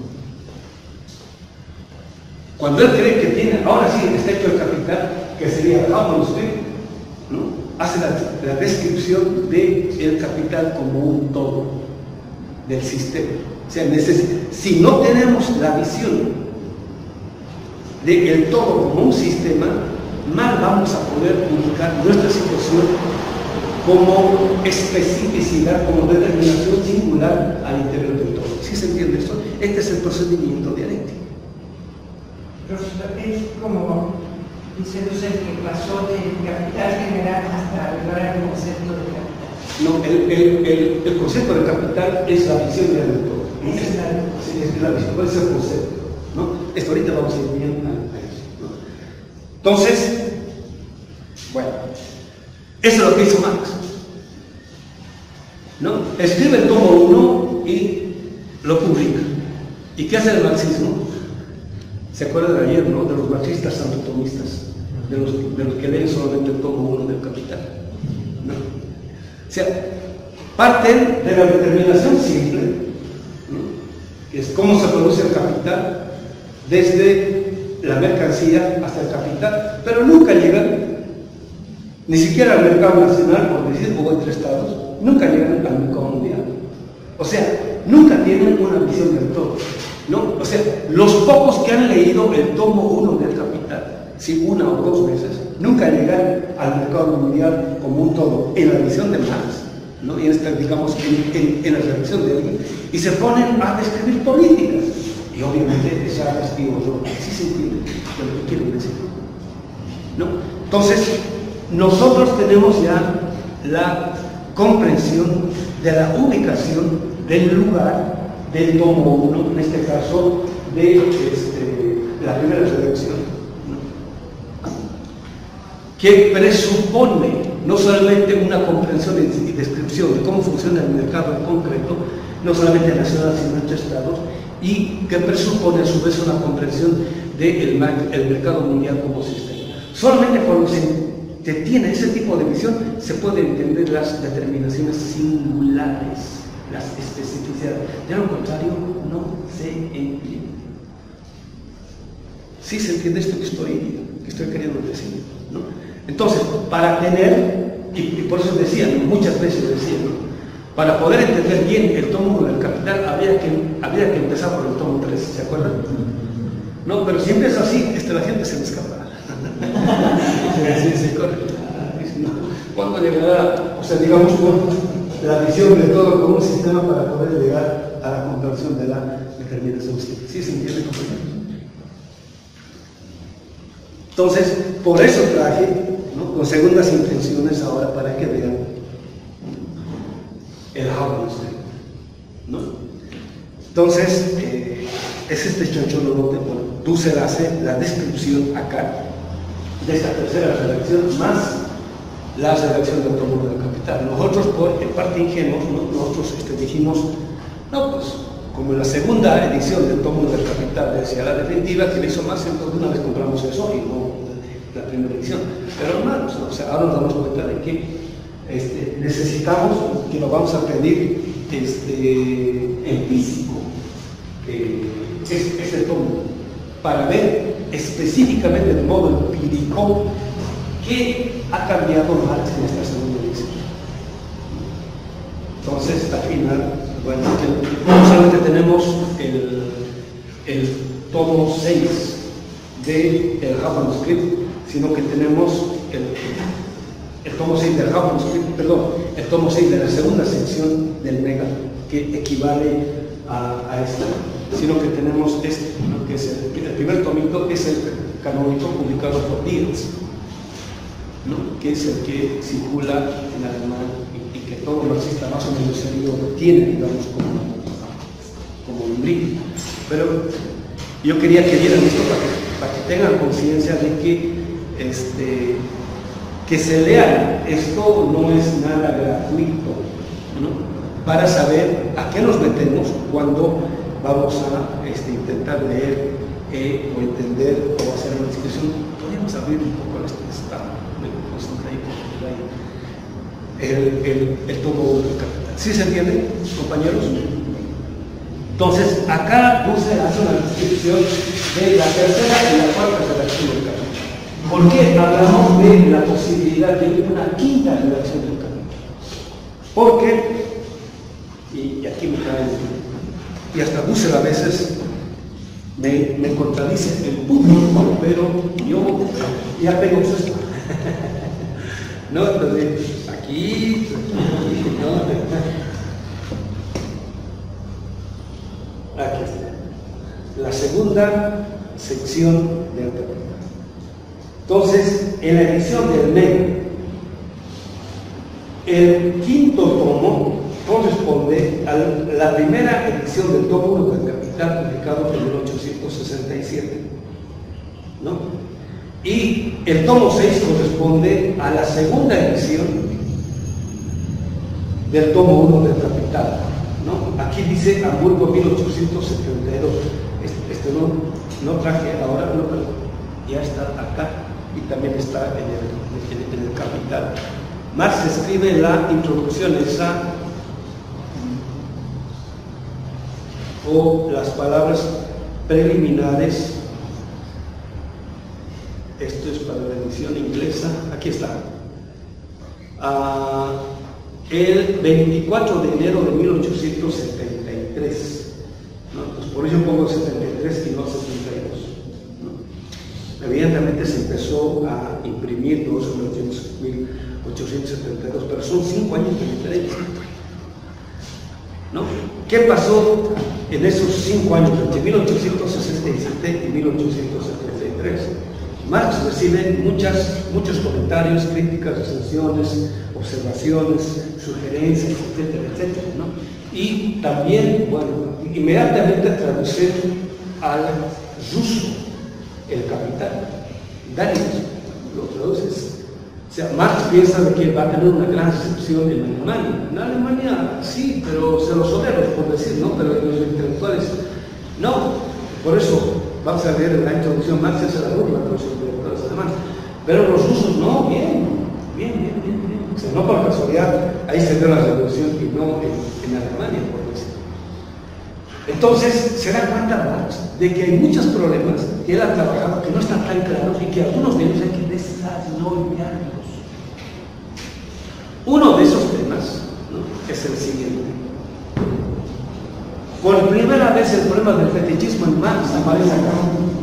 Cuando él cree que tiene, ahora sí, está hecho el Capital, que sería Adam Smith, ¿no? Hace la, la descripción del capital como un todo del sistema. O sea, si no tenemos la visión del todo como un sistema, mal vamos a poder ubicar nuestra situación como especificidad, como determinación singular al interior del todo. ¿Sí se entiende esto? Este es el procedimiento dialéctico. Profesor, es como dice usted que pasó del capital general hasta llegar al concepto de capital. No, el, el, el, el concepto de capital es la visión del todo. Esa es la, sí, es la visión, es el concepto, ¿no? Esto ahorita vamos a ir bien a, a eso, ¿no? Entonces, bueno, eso es lo que hizo Marx, ¿no? Escribe el tomo uno y lo publica. ¿Y qué hace el marxismo? ¿Se acuerdan de ayer, no? De los marxistas santotomistas, de los, de los que leen solamente el tomo uno del Capital, ¿no? O sea, parten de la determinación simple, ¿no? Que es cómo se produce el capital desde la mercancía hasta el capital, pero nunca llegan ni siquiera al mercado nacional, por decir, o entre estados, nunca llegan al mercado mundial. O sea, nunca tienen una visión del todo, ¿no? O sea, los pocos que han leído el tomo uno del Capital, si una o dos veces, nunca llegan al mercado mundial como un todo, en la visión de Marx, ¿no? Y en esta, digamos, en, en, en la redacción de alguien, y se ponen a describir políticas. Y obviamente esa digo yo, sí se entiende lo que quieren decir, ¿no? Entonces, nosotros tenemos ya la comprensión de la ubicación del lugar del tomo uno, en este caso de este, la primera redacción, ¿no? Que presupone no solamente una comprensión y descripción de cómo funciona el mercado en concreto, no solamente en la ciudad sino entre estados, y que presupone a su vez una comprensión del mercado mundial como sistema. Solamente cuando se que tiene ese tipo de visión, se puede entender las determinaciones singulares, las especificidades. De lo contrario, no se entiende. ¿Sí se entiende esto que estoy, que estoy queriendo decir, ¿no? Entonces, para tener, y, y por eso decían, muchas veces decían, ¿no? Para poder entender bien el tomo uno del Capital, habría que, habría que empezar por el tomo tres, ¿se acuerdan? No, pero si empieza así, este, la gente se me escapa. Sí, sí, correcto. ¿Cuándo llegará, o sea, digamos, con la visión de todo como un sistema para poder llegar a la comprensión de la determinación? ¿Sí se entiende, compañeros? Entonces, por eso traje, ¿no?, con segundas intenciones ahora para que vean el Habermas, ¿no? Entonces, eh, es este choncholote, bueno, Dussel hace la descripción acá de esta tercera redacción más la redacción del tomo del Capital. Nosotros, por en parte ingenuos, ¿no?, nosotros este, dijimos, no, pues como en la segunda edición del tomo del Capital decía la definitiva, que le hizo más, entonces una vez compramos eso y no la primera edición. Pero hermanos, ¿no? O sea, ahora nos damos cuenta de que este, necesitamos, que lo vamos a pedir este, en físico, eh, es, este tomo, para ver específicamente de modo empírico qué ha cambiado Marx en esta segunda edición. Entonces, al final, bueno, no solamente tenemos el, el tomo seis del Habermas, sino que tenemos el, el tomo seis del Habermas, perdón, el tomo seis de la segunda sección del Mega, que equivale a, a esta, sino que tenemos este, ¿no?, que es el, el primer tomito, es el canónico publicado por Diels, ¿no?, que es el que circula en alemán y, y que todo marxista más o menos serio tiene, digamos, como, como un libro. Pero yo quería que vieran esto para que, para que tengan conciencia de que este, que se lean esto no es nada gratuito, ¿no?, para saber a qué nos metemos cuando vamos a este, intentar leer eh, o entender o hacer una discusión. Podríamos abrir un poco esto, está muy ahí, el, el, el tomo del Capital. ¿Sí se entiende, compañeros? Entonces, acá Dussel hace una descripción de la tercera y la cuarta redacción del Capital. ¿Por qué hablamos de la posibilidad de una quinta redacción del Capital? Porque, y, y aquí me caen, y hasta Dussel a veces me, me contradice el punto, pero yo ya tengo esto. No, entonces, aquí, aquí, no. Aquí está. La segunda sección del capital. Entonces, en la edición del M E el quinto tomo corresponde a la primera edición del tomo uno del Capital, publicado en mil ochocientos sesenta y siete, ¿no? Y el tomo seis corresponde a la segunda edición del tomo uno del Capital, ¿no? Aquí dice Hamburgo mil ochocientos setenta y dos. Este, este no, no traje ahora, no, pero ya está acá y también está en el, en, en el Capital. Marx escribe la introducción esa, o las palabras preliminares. Esto es para la edición inglesa. Aquí está. Uh, el veinticuatro de enero de mil ochocientos setenta y tres, ¿no? Pues por ello pongo setenta y tres y no setenta y dos, ¿no? Evidentemente se empezó a imprimir todos en mil ochocientos setenta y dos, pero son cinco años de diferencia, ¿no? ¿Qué pasó en esos cinco años, entre mil ochocientos sesenta y siete y mil ochocientos setenta y tres? Marx recibe muchas, muchos comentarios, críticas, recensiones, observaciones, sugerencias, etcétera, etcétera, ¿no? Y también, bueno, inmediatamente traduce al ruso el Capital. Daniel lo traduces. O sea, Marx piensa de que va a tener una gran recepción en Alemania. En Alemania sí, pero se los obreros, por decir, ¿no? Pero en los intelectuales no. Por eso vamos a ver en la introducción, Marx es la burla de los intelectuales alemanes. Pero los rusos no, bien, bien, bien, bien, bien. O sea, no por casualidad, ahí se dio la revolución y no en, en Alemania, por decir. Entonces se da cuenta Marx de que hay muchos problemas que él ha trabajado que no están tan claros y que algunos de ellos hay que desarrollarlos. Uno de esos temas, ¿no?, es el siguiente. Por primera vez el problema del fetichismo en Marx aparece acá,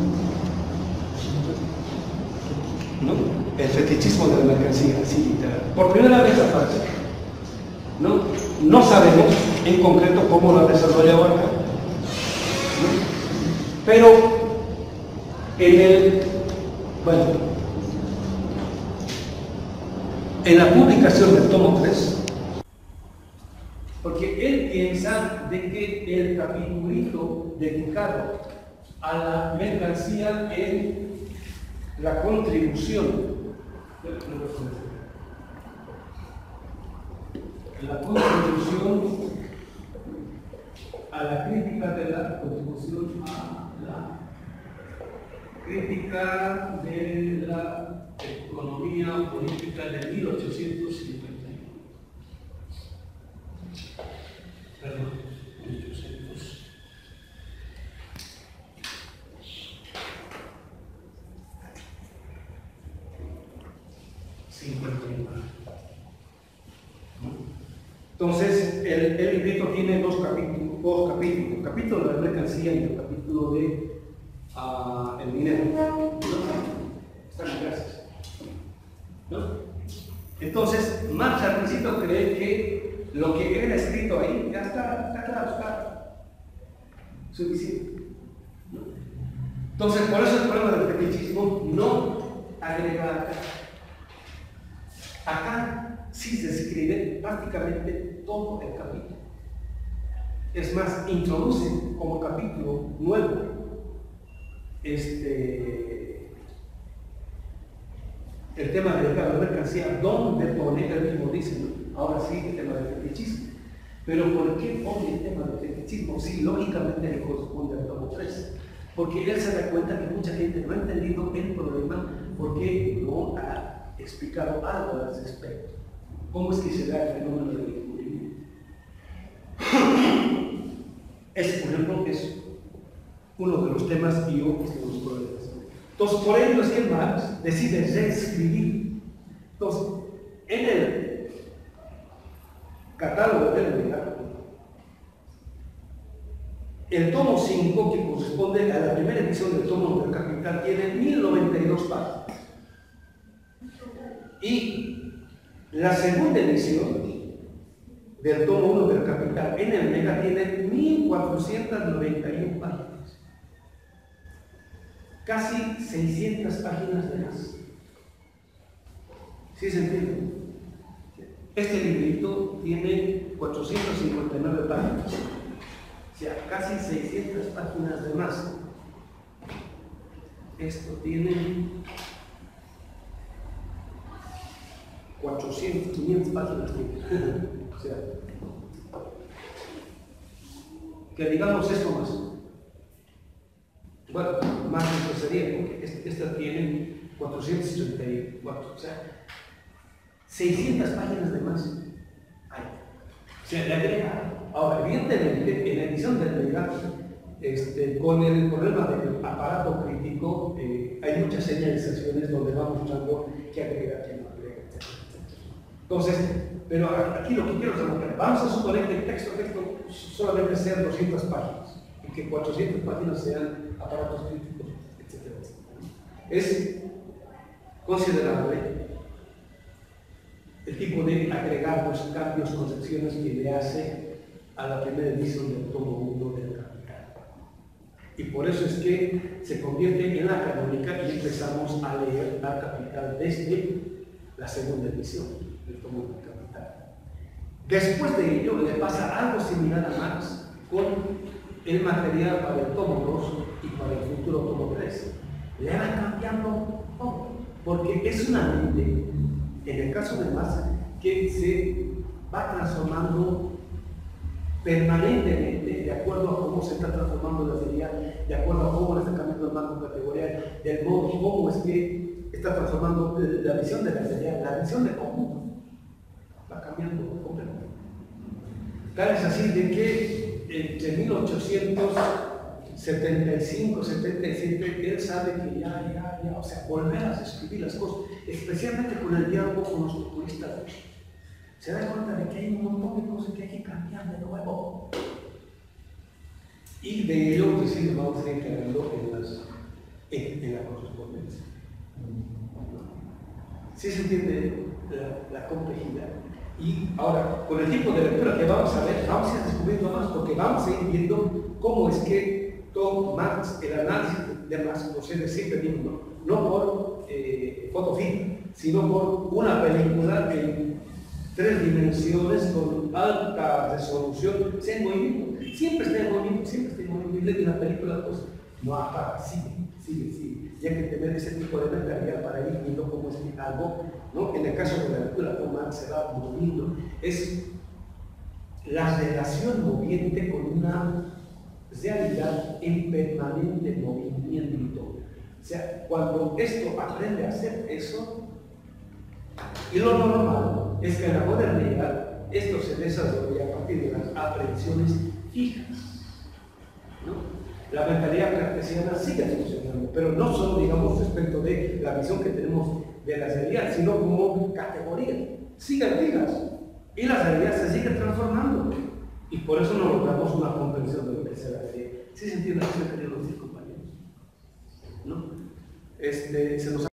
¿no? El fetichismo de la mercancía, así literal. Por primera vez aparece, ¿no? No sabemos en concreto cómo lo ha desarrollado acá, ¿no? Pero en el, bueno, en la publicación del tomo tres, porque él piensa de que el capitulito dedicado a la mercancía en la contribución, la contribución a la crítica de la contribución a la crítica de la economía política de mil ochocientos cincuenta y uno. Perdón, mil ochocientos cincuenta y uno. Entonces, el, el librito tiene dos capítulos, dos capítulos, el capítulo de la mercancía y el capítulo de uh, el dinero. ¿No? Están en clases, ¿no? Entonces, Marx al principio cree que lo que él ha escrito ahí ya está, está claro, está suficiente, ¿no? Entonces, por eso el problema del fetichismo no agrega acá. Acá sí se escribe prácticamente todo el capítulo. Es más, introduce como capítulo nuevo este, el tema de la mercancía, donde pone, él mismo dice, ¿no?, ahora sí, el tema del fetichismo. Pero ¿por qué pone el tema del fetichismo? Sí, lógicamente le corresponde al tomo tres. Porque él se da cuenta que mucha gente no ha entendido el problema porque no ha explicado algo al respecto. ¿Cómo es que se da el fenómeno del descubrimiento? Ese, por ejemplo, es uno de los temas y otro de los problemas. Entonces, por ello es que Marx decide reescribir. Entonces, en el catálogo del mercado, el tomo cinco, que corresponde a la primera edición del tomo del Capital, tiene mil noventa y dos páginas. Y La segunda edición del tomo uno del Capital en el Mega tiene mil cuatrocientas noventa y una páginas, casi seiscientas páginas de más. ¿Sí se entiende? Este librito tiene cuatrocientas cincuenta y nueve páginas, o sea, casi seiscientas páginas de más. Esto tiene cuatrocientas, quinientas páginas. O sea, que digamos esto más. Bueno, más esto sería, porque esta tiene cuatrocientas treinta y cuatro, o sea, seiscientas páginas de más. Hay. O sea, le agrega. Ahora, evidentemente, en la edición del Mega, este, con el problema del aparato crítico, eh, hay muchas señalizaciones donde va mostrando qué agrega, qué no agrega, etcétera. Entonces, pero aquí lo que quiero es demostrar, vamos a suponer que el texto, texto solamente sean doscientas páginas y que cuatrocientas páginas sean aparatos críticos, etcétera, etcétera. Es considerable el tipo de agregados, cambios, concepciones que le hace a la primera edición del tomo uno del Capital. Y por eso es que se convierte en la canónica y empezamos a leer al Capital desde la segunda edición del tomo del Capital. Después de ello le pasa algo similar a Marx con el material para el tomo dos y para el futuro tomo tres. Le van cambiando todo, porque es una mente, en el caso de Marx, que se va transformando permanentemente de acuerdo a cómo se está transformando la serial, de acuerdo a cómo le está cambiando el marco categorial, del modo cómo es que está transformando la visión de la serial, la visión del conjunto, va cambiando completamente. Tal es así de que entre mil ochocientos setenta y cinco, setenta y siete, él sabe que ya, ya, ya, o sea, volver a escribir las cosas, especialmente con el diálogo con los populistas, se da cuenta de que hay un montón de cosas que hay que cambiar de nuevo. Y de ello, pues sí, vamos a ir encargando en, las, en, en la correspondencia. ¿Sí se entiende la, la complejidad? Y ahora, con el tipo de lectura que vamos a ver, vamos a ir descubriendo más, porque vamos a ir viendo cómo es que todo Marx, el análisis de Marx procede siempre mismo, no, no por eh, foto fija, sino por una película en tres dimensiones con alta resolución, sea en movimiento, siempre está en movimiento, siempre está en movimiento, y la película pues no apaga, sigue, sigue, sigue, ya que tener ese tipo de mentalidad para ir viendo cómo es que algo, ¿no? En el caso de la lectura, como Marx se va moviendo, es la relación moviente con una realidad en permanente movimiento. O sea, cuando esto aprende a hacer eso, y lo normal es que en la modernidad esto se desarrolla a partir de las aprehensiones fijas, ¿no? La mentalidad cartesiana sigue funcionando, pero no solo, digamos, respecto de la visión que tenemos de la realidad, sino como categoría. Siguen fijas, y la realidad se sigue transformando. Y por eso no logramos una comprensión de lo que se la realidad. ¿Sí se entiende lo que querían decir, compañeros? ¿No? Este, se nos